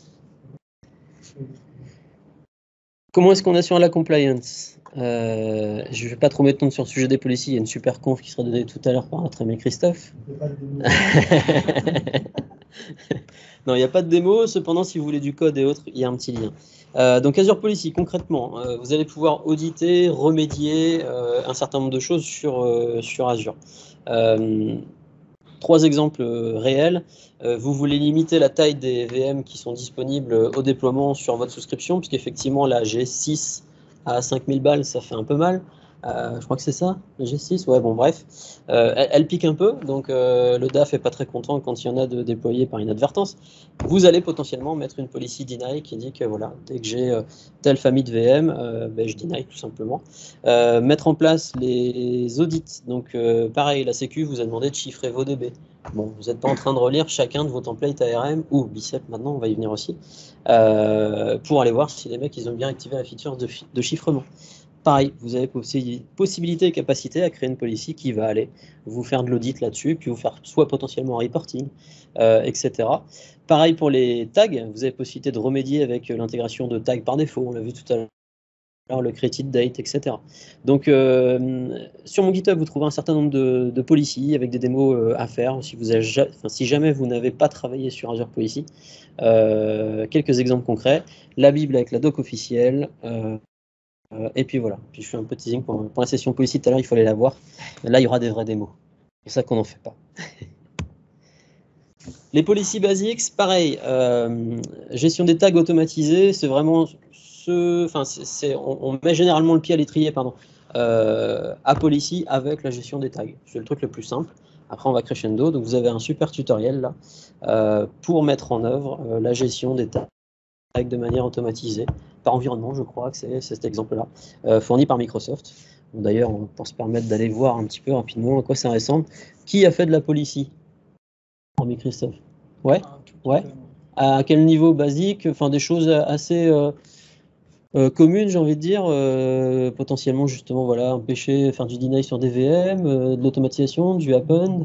Comment est-ce qu'on assure la compliance? euh, Je ne vais pas trop m'étendre sur le sujet des policiers. Il y a une super conf qui sera donnée tout à l'heure par notre ami Christophe. Non, il n'y a pas de démo. Cependant, si vous voulez du code et autres, il y a un petit lien. Euh, donc Azure Policy, concrètement, euh, vous allez pouvoir auditer, remédier euh, un certain nombre de choses sur, euh, sur Azure. Euh, Trois exemples réels. Euh, vous voulez limiter la taille des V M qui sont disponibles au déploiement sur votre souscription, puisqu'effectivement la G six à cinq mille balles, ça fait un peu mal. Euh, je crois que c'est ça, la G six. Ouais, bon, bref. Euh, elle, elle pique un peu, donc euh, le D A F n'est pas très content quand il y en a de déployer par inadvertance. Vous allez potentiellement mettre une policy deny qui dit que voilà, dès que j'ai euh, telle famille de V M, euh, ben, je deny tout simplement. Euh, mettre en place les audits. Donc, euh, pareil, la Sécu vous a demandé de chiffrer vos D B. Bon, vous n'êtes pas en train de relire chacun de vos templates A R M ou Bicep, maintenant on va y venir aussi, euh, pour aller voir si les mecs ils ont bien activé la feature de, de chiffrement. Pareil, vous avez possi possibilité et capacité à créer une policy qui va aller vous faire de l'audit là-dessus, puis vous faire soit potentiellement un reporting, euh, et cetera. Pareil pour les tags, vous avez possibilité de remédier avec l'intégration de tags par défaut, on l'a vu tout à l'heure, le created date, et cetera. Donc euh, sur mon GitHub, vous trouvez un certain nombre de, de policies avec des démos euh, à faire. Si, vous avez, enfin, si jamais vous n'avez pas travaillé sur Azure Policy, euh, quelques exemples concrets, la Bible avec la doc officielle, euh, Euh, et puis voilà, puis je fais un peu teasing pour, pour la session policy tout à l'heure, il faut aller la voir. Là, il y aura des vraies démos. C'est pour ça qu'on n'en fait pas. Les policies basics, pareil. Euh, gestion des tags automatisés, c'est vraiment ce. Enfin, c'est, on, on met généralement le pied à l'étrier, pardon, euh, à policy avec la gestion des tags. C'est le truc le plus simple. Après, on va crescendo. Donc, vous avez un super tutoriel là euh, pour mettre en œuvre euh, la gestion des tags de manière automatisée, par environnement, je crois que c'est cet exemple-là, euh, fourni par Microsoft. D'ailleurs, on peut se permettre d'aller voir un petit peu rapidement à quoi ça ressemble. Qui a fait de la policy? Hormis Christophe. Ouais, ouais. À quel niveau basique? Enfin, des choses assez euh, euh, communes, j'ai envie de dire. Euh, potentiellement, justement, voilà, empêcher, faire du deny sur des V M, euh, de l'automatisation, du append.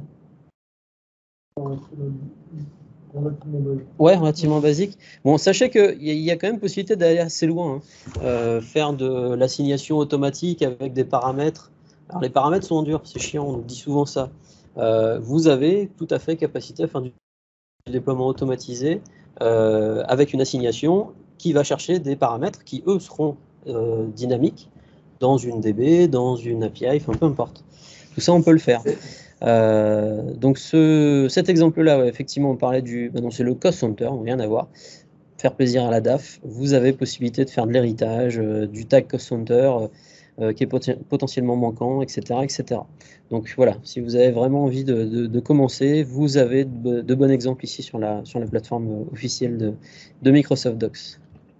Ouais, relativement basique. Bon, sachez qu'il y, y a quand même possibilité d'aller assez loin. Hein. Euh, faire de l'assignation automatique avec des paramètres. Alors, les paramètres sont durs, c'est chiant, on nous dit souvent ça. Euh, vous avez tout à fait capacité à faire du le déploiement automatisé euh, avec une assignation qui va chercher des paramètres qui, eux, seront euh, dynamiques dans une D B, dans une A P I, enfin peu importe. Tout ça, on peut le faire. Euh, donc ce, cet exemple-là, ouais, effectivement, on parlait du... Ben non, c'est le cost center, rien à voir. Faire plaisir à la D A F, vous avez possibilité de faire de l'héritage, euh, du tag cost center euh, qui est poten potentiellement manquant, et cetera, et cetera. Donc voilà, si vous avez vraiment envie de, de, de commencer, vous avez de, de bons exemples ici sur la, sur la plateforme officielle de, de Microsoft Docs.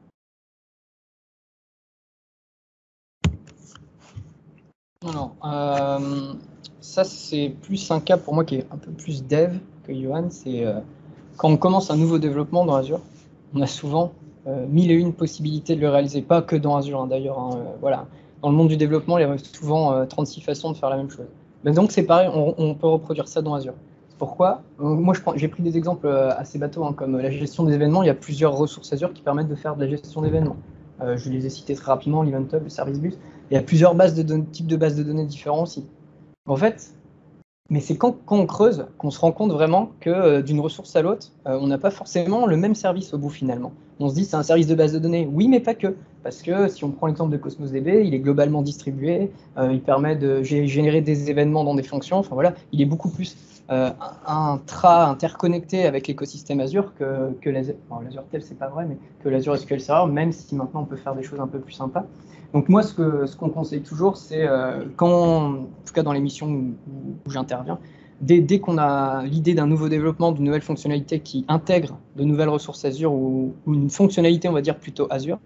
Alors, euh, ça c'est plus un cas pour moi qui est un peu plus dev que Johan. C'est euh, quand on commence un nouveau développement dans Azure, on a souvent euh, mille et une possibilités de le réaliser, pas que dans Azure hein, d'ailleurs. Hein, euh, voilà. Dans le monde du développement, il y a souvent euh, trente-six façons de faire la même chose. Mais donc c'est pareil, on, on peut reproduire ça dans Azure. Pourquoi? Moi j'ai pris des exemples assez bateaux, hein, comme la gestion des événements. Il y a plusieurs ressources Azure qui permettent de faire de la gestion d'événements. Euh, je les ai cités très rapidement, l'Event Hub, le Service Bus. Il y a plusieurs bases de données, types de bases de données différents aussi. En fait, mais c'est quand, quand on creuse qu'on se rend compte vraiment que euh, d'une ressource à l'autre, euh, on n'a pas forcément le même service au bout finalement. On se dit c'est un service de base de données, oui mais pas que, parce que si on prend l'exemple de Cosmos D B, il est globalement distribué, euh, il permet de générer des événements dans des fonctions, enfin voilà, il est beaucoup plus euh, intra interconnecté avec l'écosystème Azure que, que l'Azure, bon, l'Azure Tel c'est pas vrai, mais que l'Azure S Q L Server, même si maintenant on peut faire des choses un peu plus sympas. Donc moi, ce que ce qu'on conseille toujours, c'est euh, quand, en tout cas dans les missions où, où j'interviens, dès, dès qu'on a l'idée d'un nouveau développement, d'une nouvelle fonctionnalité qui intègre de nouvelles ressources Azure ou, ou une fonctionnalité, on va dire plutôt Azure,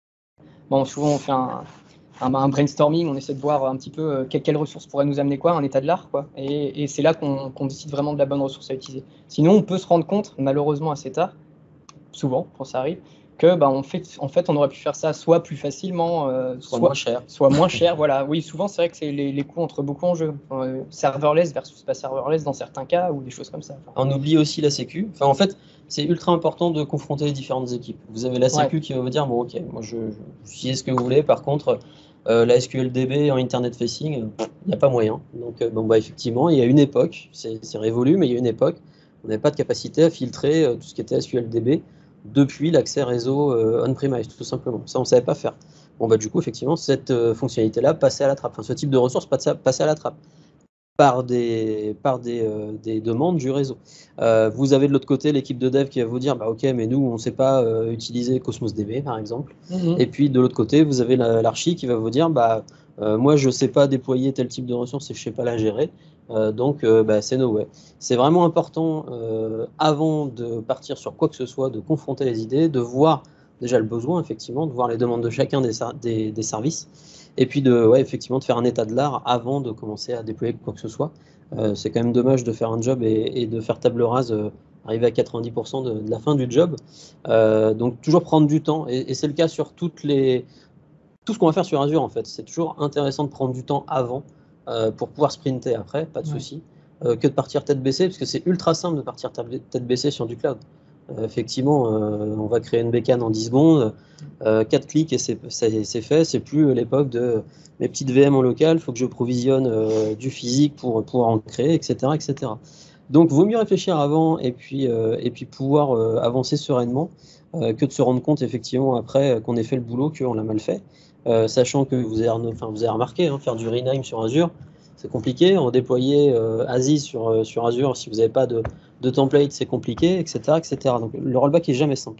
bon, souvent on fait un, un, un brainstorming, on essaie de voir un petit peu euh, quelle, quelle ressource pourrait nous amener quoi, un état de l'art, quoi, et, et c'est là qu'on qu'on décide vraiment de la bonne ressource à utiliser. Sinon, on peut se rendre compte, malheureusement assez tard, souvent quand ça arrive, que bah, on fait, en fait, on aurait pu faire ça soit plus facilement, euh, Soit, soit moins cher. Soit moins cher. Voilà. Oui, souvent, c'est vrai que c'est les, les coûts entrent beaucoup en jeu. Euh, serverless versus pas serverless dans certains cas, ou des choses comme ça. Enfin, on oublie aussi la sécu. Enfin, en fait, c'est ultra important de confronter les différentes équipes. Vous avez la sécu ouais. qui va vous dire, bon, ok, moi, je, je utilisez ce que vous voulez. Par contre, euh, la S Q L D B en Internet Facing, il euh, n'y a pas moyen. Donc, euh, bon, bah, effectivement, il y a une époque, c'est révolu, mais il y a une époque, on n'avait pas de capacité à filtrer euh, tout ce qui était S Q L D B depuis l'accès réseau euh, on-premise, tout simplement. Ça, on ne savait pas faire. Bon, bah, du coup, effectivement, cette euh, fonctionnalité-là passait à la trappe. Enfin, ce type de ressources passait à la trappe par des, par des, euh, des demandes du réseau. Euh, vous avez de l'autre côté l'équipe de dev qui va vous dire, bah, ok, mais nous, on ne sait pas euh, utiliser Cosmos D B, par exemple. Mm-hmm. Et puis, de l'autre côté, vous avez l'archi la, qui va vous dire, bah, euh, moi, je ne sais pas déployer tel type de ressources et je ne sais pas la gérer. Euh, donc, euh, bah, c'est no way. C'est vraiment important, euh, avant de partir sur quoi que ce soit, de confronter les idées, de voir déjà le besoin, effectivement, de voir les demandes de chacun des, des, des services, et puis de, ouais, effectivement, de faire un état de l'art avant de commencer à déployer quoi que ce soit. Euh, c'est quand même dommage de faire un job et, et de faire table rase, euh, arriver à quatre-vingt-dix pour cent de, de la fin du job. Euh, donc, toujours prendre du temps, et, et c'est le cas sur toutes les... tout ce qu'on va faire sur Azure, en fait. C'est toujours intéressant de prendre du temps avant euh, pour pouvoir sprinter après, pas de ouais. souci, euh, que de partir tête baissée, parce que c'est ultra simple de partir tête baissée sur du cloud. Euh, effectivement, euh, on va créer une bécane en dix secondes, euh, quatre clics et c'est fait. C'est plus l'époque de mes petites V M en local, il faut que je provisionne euh, du physique pour pouvoir en créer, et cetera, et cetera. Donc, vaut mieux réfléchir avant et puis, euh, et puis pouvoir euh, avancer sereinement euh, que de se rendre compte, effectivement, après qu'on ait fait le boulot, qu'on l'a mal fait. Euh, sachant que vous avez, enfin, vous avez remarqué, hein, faire du rename sur Azure, c'est compliqué. En déployer euh, Aziz sur, euh, sur Azure, si vous n'avez pas de, de template, c'est compliqué, et cetera, et cetera. Donc le rollback est jamais simple.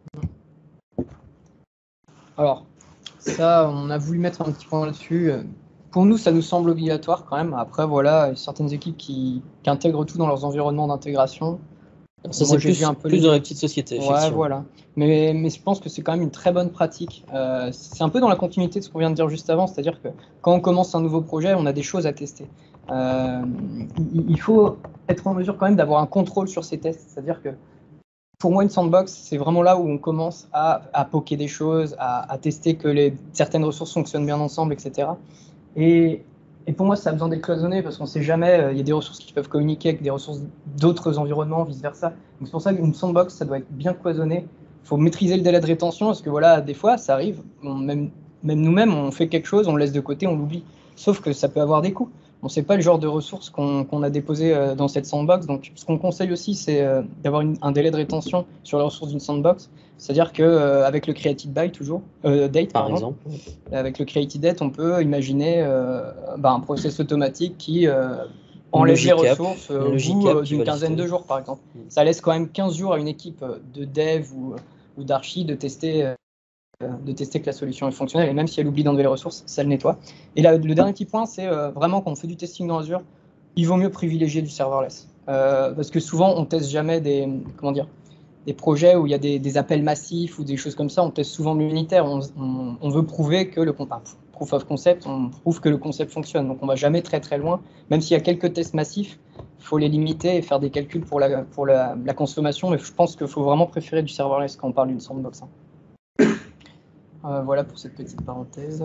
Alors, ça, on a voulu mettre un petit point là-dessus. Pour nous, ça nous semble obligatoire quand même. Après, voilà, il y a certaines équipes qui, qui intègrent tout dans leurs environnements d'intégration. Ça, c'est plus, un peu plus dans les petites sociétés. Ouais, voilà. Mais, mais je pense que c'est quand même une très bonne pratique. Euh, c'est un peu dans la continuité de ce qu'on vient de dire juste avant, c'est-à-dire que quand on commence un nouveau projet, on a des choses à tester. Euh, il, il faut être en mesure quand même d'avoir un contrôle sur ces tests. C'est-à-dire que pour moi, une sandbox, c'est vraiment là où on commence à, à poker des choses, à, à tester que les, certaines ressources fonctionnent bien ensemble, et cetera. Et, Et pour moi, ça a besoin d'être cloisonné parce qu'on ne sait jamais, il euh, y a des ressources qui peuvent communiquer avec des ressources d'autres environnements, vice-versa. Donc c'est pour ça qu'une sandbox, ça doit être bien cloisonné. Il faut maîtriser le délai de rétention parce que voilà, des fois, ça arrive, on, même, même nous-mêmes, on fait quelque chose, on le laisse de côté, on l'oublie. Sauf que ça peut avoir des coûts. Bon, c'est pas le genre de ressources qu'on qu'on a déposé euh, dans cette sandbox. Donc, ce qu'on conseille aussi, c'est euh, d'avoir une- un délai de rétention sur les ressources d'une sandbox. C'est-à-dire que euh, avec le created by toujours, euh, date Par pardon, exemple. avec le created date, on peut imaginer euh, bah, un process automatique qui euh, Une enlève les logic cap, ressources euh, une au logic bout cap euh, qui d'une va quinzaine lister. de jours, par exemple. Mm. Ça laisse quand même quinze jours à une équipe euh, de dev ou, ou d'archi de tester. Euh, de tester que la solution est fonctionnelle, et même si elle oublie d'enlever les ressources, ça le nettoie. Et là, le dernier petit point, c'est euh, vraiment quand on fait du testing dans Azure, il vaut mieux privilégier du serverless. Euh, parce que souvent, on teste jamais des, comment dire, des projets où il y a des, des appels massifs ou des choses comme ça, on teste souvent l'unitaire, on, on, on veut prouver que le enfin, proof of concept, on prouve que le concept fonctionne, donc on va jamais très très loin, même s'il y a quelques tests massifs, il faut les limiter et faire des calculs pour la, pour la, la consommation, mais je pense qu'il faut vraiment préférer du serverless quand on parle d'une sandbox. Hein. Euh, voilà pour cette petite parenthèse.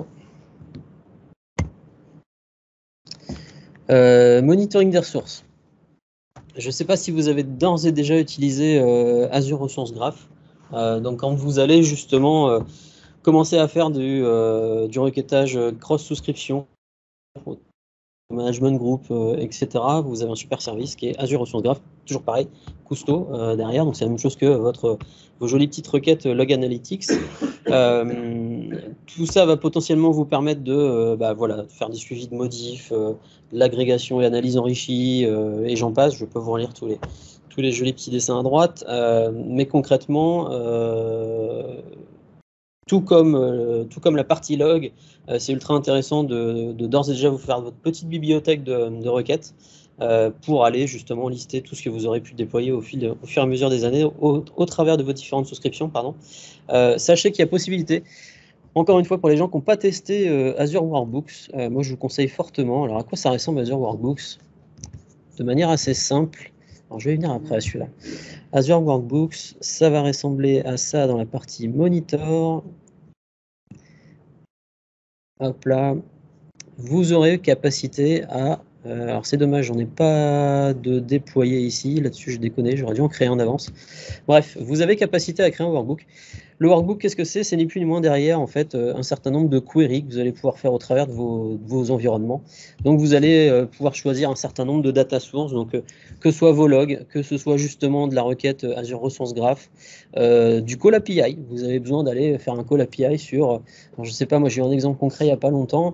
Euh, monitoring des ressources. Je ne sais pas si vous avez d'ores et déjà utilisé euh, Azure Ressources Graph. Euh, donc quand vous allez justement euh, commencer à faire du, euh, du requêtage cross-souscription, management group, euh, et cetera, vous avez un super service qui est Azure Ressources Graph, toujours pareil, Cousteau euh, derrière, donc c'est la même chose que votre, vos jolies petites requêtes Log Analytics. Euh, tout ça va potentiellement vous permettre de, euh, bah, voilà, de faire des suivis de modifs, euh, de l'agrégation et analyse enrichie, euh, et j'en passe, je peux vous relire tous les, tous les jolis petits dessins à droite, euh, mais concrètement, euh, Tout comme, euh, tout comme la partie log, euh, c'est ultra intéressant de, de d'ores et déjà vous faire votre petite bibliothèque de, de requêtes euh, pour aller justement lister tout ce que vous aurez pu déployer au, fil de, au fur et à mesure des années au, au travers de vos différentes souscriptions. Pardon. Euh, sachez qu'il y a possibilité, encore une fois pour les gens qui n'ont pas testé euh, Azure Workbooks, euh, moi je vous conseille fortement. Alors à quoi ça ressemble Azure Workbooks? De manière assez simple. Alors je vais venir après à celui-là. Azure Workbooks, ça va ressembler à ça dans la partie monitor. Hop là, vous aurez capacité à, euh, alors c'est dommage, j'en ai pas de déployer ici, là-dessus je déconne, j'aurais dû en créer en avance. Bref, vous avez capacité à créer un workbook. Le workbook, qu'est-ce que c'est? C'est ni plus ni moins derrière en fait euh, un certain nombre de queries que vous allez pouvoir faire au travers de vos, de vos environnements. Donc vous allez euh, pouvoir choisir un certain nombre de data sources, donc euh, que ce soit vos logs, que ce soit justement de la requête Azure Ressources Graph, euh, du call A P I. Vous avez besoin d'aller faire un call A P I sur, alors, je sais pas, moi j'ai eu un exemple concret il n'y a pas longtemps.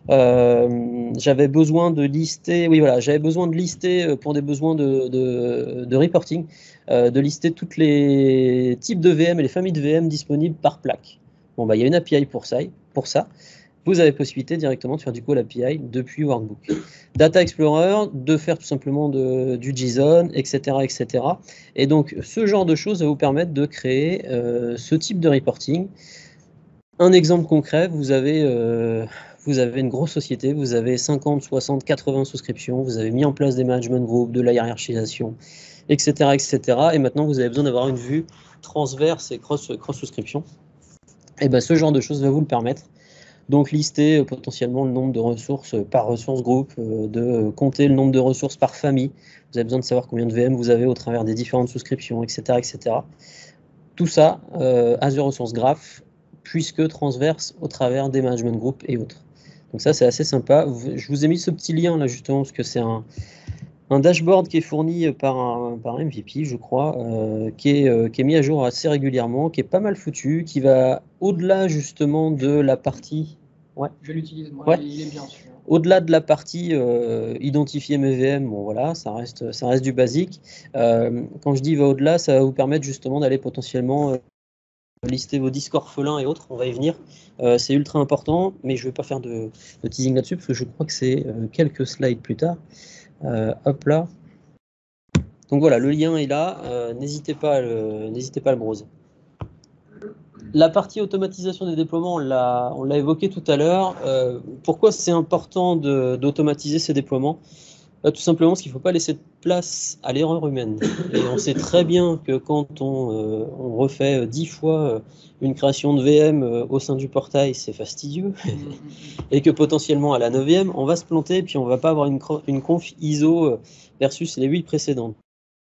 Euh, j'avais besoin de lister, oui voilà, j'avais besoin de lister euh, pour des besoins de, de, de reporting, euh, de lister tous les types de V M et les familles de V M disponibles par plaque. Bon bah il y a une A P I pour ça, pour ça. Vous avez possibilité directement de faire du call A P I depuis Workbook. Data Explorer, de faire tout simplement de, du JSON, et cetera, et cetera. Et donc ce genre de choses va vous permettre de créer euh, ce type de reporting. Un exemple concret, vous avez, euh, vous avez une grosse société, vous avez cinquante, soixante, quatre-vingts souscriptions, vous avez mis en place des management groups, de la hiérarchisation, et cetera, et cetera. Et maintenant, vous avez besoin d'avoir une vue transverse et cross, cross-souscription. Et bien, ce genre de choses va vous le permettre. Donc, lister euh, potentiellement le nombre de ressources par ressource groupe, euh, de euh, compter le nombre de ressources par famille. Vous avez besoin de savoir combien de V M vous avez au travers des différentes souscriptions, et cetera, et cetera. Tout ça, euh, Azure Ressources Graph, puisque transverse au travers des management groups et autres. Donc ça, c'est assez sympa. Je vous ai mis ce petit lien là justement parce que c'est un, un dashboard qui est fourni par un, par un M V P, je crois, euh, qui, est, euh, qui est mis à jour assez régulièrement, qui est pas mal foutu, qui va au-delà justement de la partie... Ouais, je l'utilise moi, ouais. Il est bien sûr. Au-delà de la partie euh, identifier mes V M, bon voilà, ça reste, ça reste du basique. Euh, quand je dis va au-delà, ça va vous permettre justement d'aller potentiellement euh, lister vos disques orphelins et autres, on va y venir. Euh, c'est ultra important, mais je ne vais pas faire de, de teasing là-dessus parce que je crois que c'est euh, quelques slides plus tard. Euh, hop là. Donc voilà, le lien est là, euh, n'hésitez pas, à le, n'hésitez pas à le browser. La partie automatisation des déploiements, on l'a, on l'a évoqué tout à l'heure. Euh, pourquoi c'est important de, d'automatiser ces déploiements? Bah, tout simplement parce qu'il ne faut pas laisser de place à l'erreur humaine. Et on sait très bien que quand on, euh, on refait dix fois une création de V M euh, au sein du portail, c'est fastidieux. Et que potentiellement à la neuvième, on va se planter et puis on ne va pas avoir une, une conf I S O versus les huit précédentes.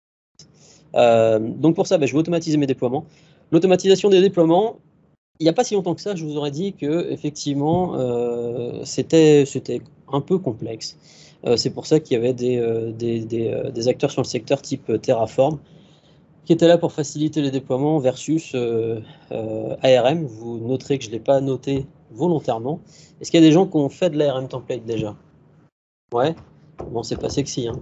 Euh, donc pour ça, bah, je vais automatiser mes déploiements. L'automatisation des déploiements, il n'y a pas si longtemps que ça, je vous aurais dit que effectivement, euh, c'était, c'était un peu complexe. Euh, c'est pour ça qu'il y avait des, euh, des, des, euh, des acteurs sur le secteur type Terraform qui étaient là pour faciliter les déploiements versus euh, euh, A R M. Vous noterez que je ne l'ai pas noté volontairement. Est-ce qu'il y a des gens qui ont fait de l'A R M template déjà? Ouais. Bon, c'est pas sexy, hein.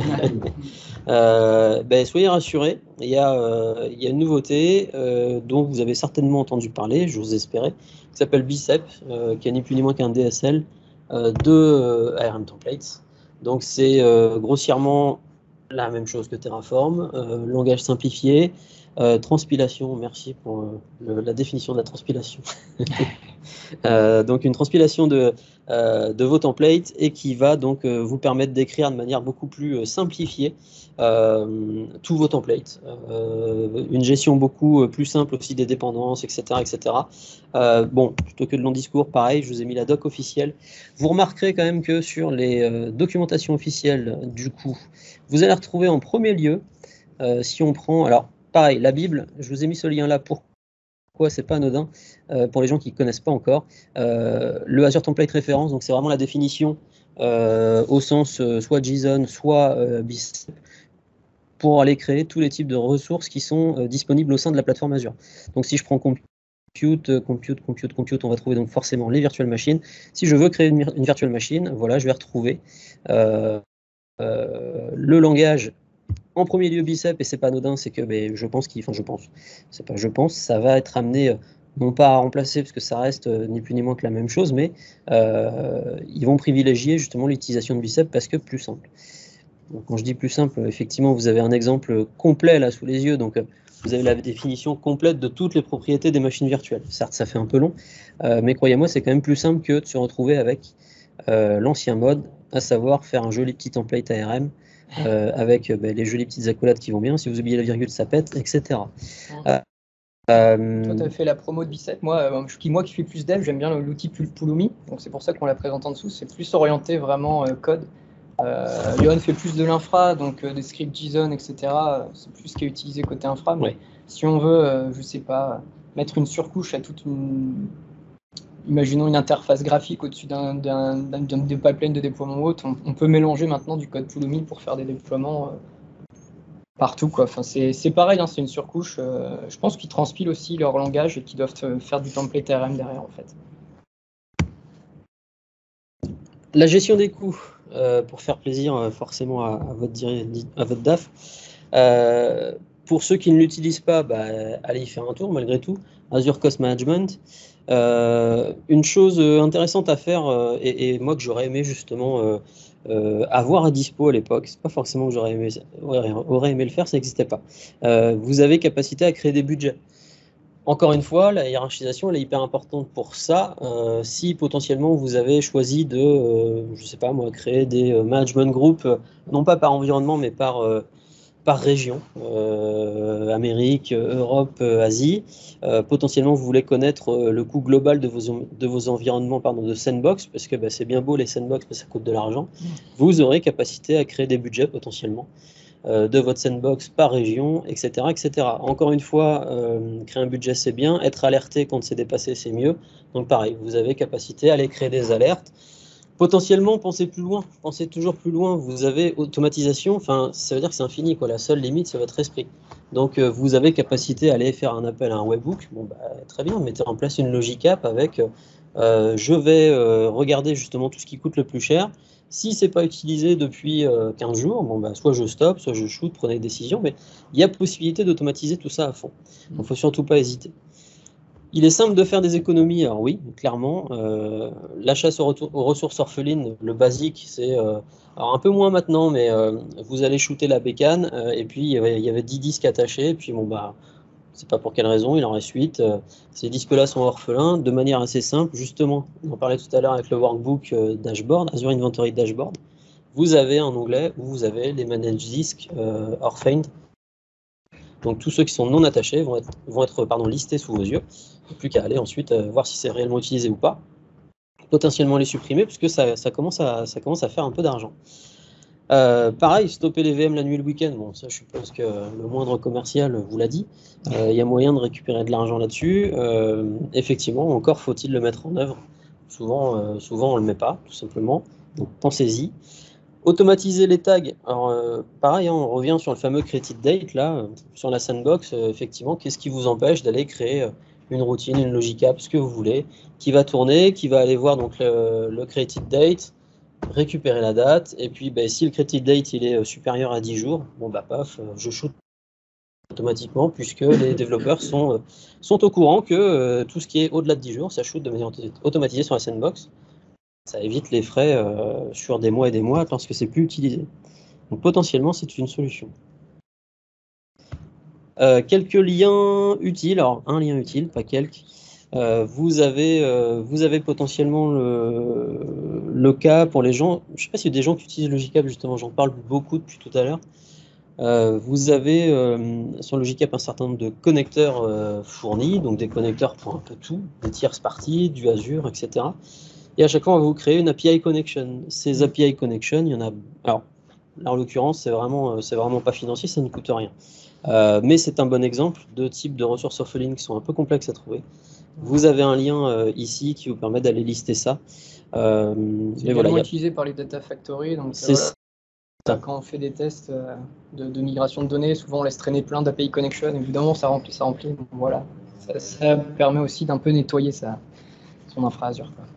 euh, ben, soyez rassurés, il y, a, euh, il y a une nouveauté euh, dont vous avez certainement entendu parler, je vous espérais, qui s'appelle Bicep, euh, qui est ni plus ni moins qu'un D S L euh, de euh, A R M Templates. Donc c'est euh, grossièrement la même chose que Terraform, euh, langage simplifié, euh, transpilation, merci pour euh, le, la définition de la transpilation. Euh, donc une transpilation de, euh, de vos templates et qui va donc euh, vous permettre d'écrire de manière beaucoup plus euh, simplifiée euh, tous vos templates. Euh, une gestion beaucoup plus simple aussi des dépendances, et cetera et cetera. Euh, bon, plutôt que de long discours, pareil, je vous ai mis la doc officielle. Vous remarquerez quand même que sur les euh, documentations officielles, du coup, vous allez retrouver en premier lieu, euh, si on prend, alors pareil, la Bible, je vous ai mis ce lien là pour Pourquoi c'est pas anodin euh, pour les gens qui ne connaissent pas encore. Euh, le Azure Template Reference, donc c'est vraiment la définition euh, au sens euh, soit JSON, soit euh, Bicep, pour aller créer tous les types de ressources qui sont euh, disponibles au sein de la plateforme Azure. Donc si je prends compute, compute, compute, compute, on va trouver donc forcément les virtual machines. Si je veux créer une, une virtual machine, voilà, je vais retrouver euh, euh, le langage. En premier lieu, Bicep, et c'est pas anodin, c'est que ben, je pense qu'il, enfin je pense, c'est pas je pense, ça va être amené euh, non pas à remplacer, parce que ça reste euh, ni plus ni moins que la même chose, mais euh, ils vont privilégier justement l'utilisation de Bicep parce que plus simple. Donc, quand je dis plus simple, effectivement, vous avez un exemple complet là sous les yeux, donc euh, vous avez la définition complète de toutes les propriétés des machines virtuelles. Certes, ça fait un peu long, euh, mais croyez-moi, c'est quand même plus simple que de se retrouver avec euh, l'ancien mode, à savoir faire un joli petit template A R M. Euh, avec euh, bah, les jolies petites accolades qui vont bien, si vous oubliez la virgule, ça pète, et cetera. Euh, euh, Toi, tu as fait la promo de Bicep. Moi, euh, qui, moi qui suis plus dev, j'aime bien l'outil Pulumi, donc c'est pour ça qu'on la présente en dessous. C'est plus orienté vraiment euh, code. Euh, Johan fait plus de l'infra, donc euh, des scripts JSON, et cetera. C'est plus ce qui est utilisé côté infra. Mais ouais. Si on veut, euh, je sais pas, mettre une surcouche à toute une. Imaginons une interface graphique au-dessus d'un de pipeline de déploiement ou autre, on, on peut mélanger maintenant du code Pulumi pour faire des déploiements euh, partout, quoi. Enfin, c'est pareil, hein, c'est une surcouche. Euh, je pense qu'ils transpilent aussi leur langage et qu'ils doivent faire du template R M derrière, en fait. La gestion des coûts, euh, pour faire plaisir forcément à, à, votre, à votre D A F. Euh, pour ceux qui ne l'utilisent pas, bah, allez y faire un tour malgré tout. Azure Cost Management. Euh, une chose intéressante à faire, euh, et, et moi que j'aurais aimé justement euh, euh, avoir à dispo à l'époque, c'est pas forcément que j'aurais aimé, aurais, aurais aimé le faire, ça n'existait pas. Euh, vous avez capacité à créer des budgets. Encore une fois, la hiérarchisation elle est hyper importante pour ça. Euh, si potentiellement vous avez choisi de, euh, je sais pas moi, créer des management groups, non pas par environnement, mais par euh, par région, euh, Amérique, Europe, Asie. Euh, potentiellement, vous voulez connaître euh, le coût global de vos, de vos environnements pardon, de sandbox, parce que bah, c'est bien beau les sandbox, mais ça coûte de l'argent. Vous aurez capacité à créer des budgets potentiellement euh, de votre sandbox par région, et cetera et cetera. Encore une fois, euh, créer un budget, c'est bien. Être alerté quand c'est dépassé, c'est mieux. Donc pareil, vous avez capacité à aller créer des alertes. Potentiellement, pensez plus loin, pensez toujours plus loin. Vous avez automatisation, enfin, ça veut dire que c'est infini, quoi. La seule limite, c'est votre esprit. Donc, euh, vous avez capacité à aller faire un appel à un webhook. Bon, bah, très bien, mettez en place une logic app avec euh, je vais euh, regarder justement tout ce qui coûte le plus cher. Si c'est pas utilisé depuis euh, quinze jours, bon, bah, soit je stoppe, soit je shoot, prenez des décisions, mais il y a possibilité d'automatiser tout ça à fond. Donc, il ne faut surtout pas hésiter. Il est simple de faire des économies, alors oui, clairement. Euh, la chasse aux, aux ressources orphelines, le basique, c'est euh, alors un peu moins maintenant, mais euh, vous allez shooter la bécane, euh, et puis il y, avait, il y avait dix disques attachés, et puis bon, bah, c'est pas pour quelle raison, il en reste huit. Euh, ces disques-là sont orphelins, de manière assez simple, justement. On en parlait tout à l'heure avec le workbook euh, dashboard, Azure Inventory Dashboard. Vous avez un onglet où vous avez les managed disques euh, orphaned. Donc tous ceux qui sont non attachés vont être, vont être pardon, listés sous vos yeux. Il n'y a plus qu'à aller ensuite euh, voir si c'est réellement utilisé ou pas. Potentiellement les supprimer, puisque ça, ça, commence, à, ça commence à faire un peu d'argent. Euh, pareil, stopper les V M la nuit et le week-end, bon, ça je suppose que le moindre commercial vous l'a dit. Il euh, y a moyen de récupérer de l'argent là-dessus. Euh, effectivement, encore faut-il le mettre en œuvre. Souvent, euh, souvent on ne le met pas, tout simplement. Donc pensez-y. Automatiser les tags. Alors, euh, pareil, hein, on revient sur le fameux created date, là, euh, sur la sandbox, euh, effectivement, qu'est-ce qui vous empêche d'aller créer euh, une routine, une logic app, ce que vous voulez, qui va tourner, qui va aller voir donc le, le created date, récupérer la date, et puis ben, si le created date il est supérieur à dix jours, bon bah paf, je shoot automatiquement, puisque les développeurs sont, euh, sont au courant que euh, tout ce qui est au-delà de dix jours, ça shoot de manière automatisée sur la sandbox. Ça évite les frais euh, sur des mois et des mois lorsque c'est plus utilisé. Donc potentiellement, c'est une solution. Euh, quelques liens utiles, alors un lien utile, pas quelques. Euh, vous, avez, euh, vous avez potentiellement le, le cas pour les gens, je ne sais pas s'il y a des gens qui utilisent Logicap, justement, j'en parle beaucoup depuis tout à l'heure. Euh, vous avez euh, sur Logicap un certain nombre de connecteurs euh, fournis, donc des connecteurs pour un peu tout, des tierces parties, du Azure, et cetera. Et à chaque fois, on va vous créer une A P I connection. Ces A P I connection, il y en a. Alors, là, en l'occurrence, c'est vraiment, c'est vraiment pas financier, ça ne coûte rien. Euh, mais c'est un bon exemple de type de ressources orphelines qui sont un peu complexes à trouver. Vous avez un lien euh, ici qui vous permet d'aller lister ça. Euh, c'est également voilà, utilisé a... par les data factory. Donc, c'est voilà, ça. Quand on fait des tests euh, de, de migration de données, souvent on laisse traîner plein d'A P I connection. Évidemment, ça remplit, ça remplit. Donc, voilà, ça, ça permet aussi d'un peu nettoyer sa, son infra Azure, quoi.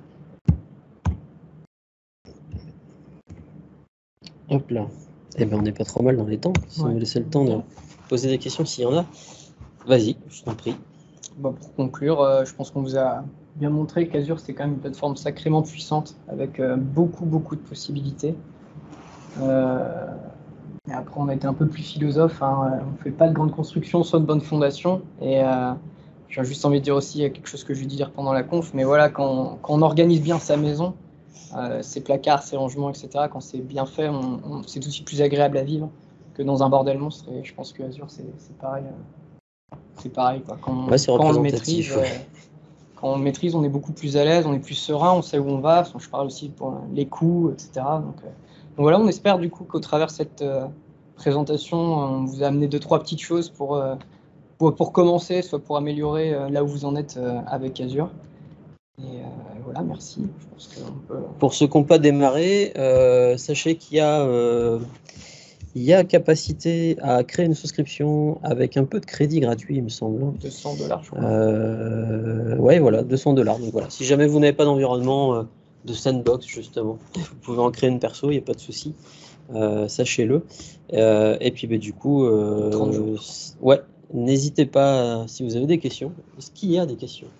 Hop là. Eh bien, on n'est pas trop mal dans les temps. Si ouais. On veut laisser le temps de poser des questions s'il y en a. Vas-y, je t'en prie. Bon, pour conclure, euh, je pense qu'on vous a bien montré qu'Azure, c'est quand même une plateforme sacrément puissante avec euh, beaucoup, beaucoup de possibilités. Euh, et après, on a été un peu plus philosophe. Hein. On ne fait pas de grandes constructions sans de bonnes fondations. Et euh, j'ai juste envie de dire aussi quelque chose que je vais dire pendant la conf. Mais voilà, quand, quand on organise bien sa maison, Euh, ses placards, ses rangements, et cetera. Quand c'est bien fait, on, on, c'est aussi plus agréable à vivre que dans un bordel monstre. Et je pense que Azure, c'est, c'est pareil. Euh, c'est pareil, quoi. Quand, ouais, c'est quand on le maîtrise, ouais. euh, quand on le maîtrise, on est beaucoup plus à l'aise, on est plus serein, on sait où on va. Je parle aussi pour les coûts, et cetera. Donc, euh, donc voilà, on espère du coup qu'au travers de cette euh, présentation, on vous a amené deux trois petites choses pour euh, pour, pour commencer, soit pour améliorer euh, là où vous en êtes euh, avec Azure. Et euh, voilà, merci. Je pense qu'on peut... Pour ceux qui n'ont pas démarré, euh, sachez qu'il y a, euh, il y a capacité à créer une souscription avec un peu de crédit gratuit, il me semble. deux cents dollars, je crois. Euh, ouais, voilà, deux cents dollars. Donc voilà, si jamais vous n'avez pas d'environnement euh, de sandbox, justement, vous pouvez en créer une perso, il n'y a pas de souci. Euh, sachez-le. Euh, et puis, bah, du coup, euh, trente jours. Ouais, n'hésitez pas si vous avez des questions. Est-ce qu'il y a des questions?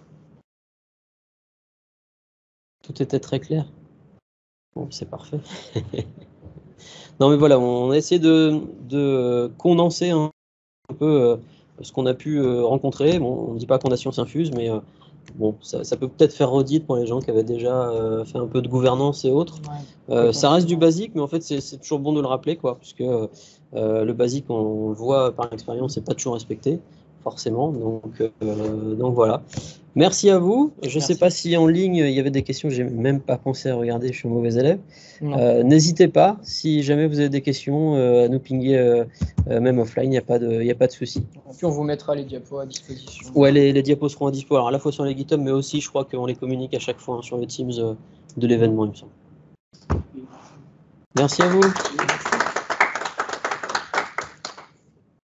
Tout était très clair. Bon, c'est parfait. Non, mais voilà, on a essayé de, de condenser un, un peu euh, ce qu'on a pu euh, rencontrer. Bon, on ne dit pas qu'on a science infuse, mais euh, bon, ça, ça peut peut-être faire redite pour les gens qui avaient déjà euh, fait un peu de gouvernance et autres. Ouais, euh, ça reste du basique, mais en fait, c'est, c'est toujours bon de le rappeler, quoi, puisque euh, le basique, on, on le voit par expérience, c'est pas toujours respecté, forcément. Donc, euh, donc voilà. Merci à vous. Je ne sais pas si en ligne il y avait des questions, j'ai même pas pensé à regarder, je suis un mauvais élève. Euh, n'hésitez pas, si jamais vous avez des questions, euh, à nous pinguer, euh, euh, même offline, il n'y a pas de, y a pas de souci. Et puis on vous mettra les diapos à disposition. Ouais, les, les diapos seront à dispo, alors à la fois sur les GitHub, mais aussi je crois qu'on les communique à chaque fois hein, sur le Teams euh, de l'événement, il me semble. Merci à vous.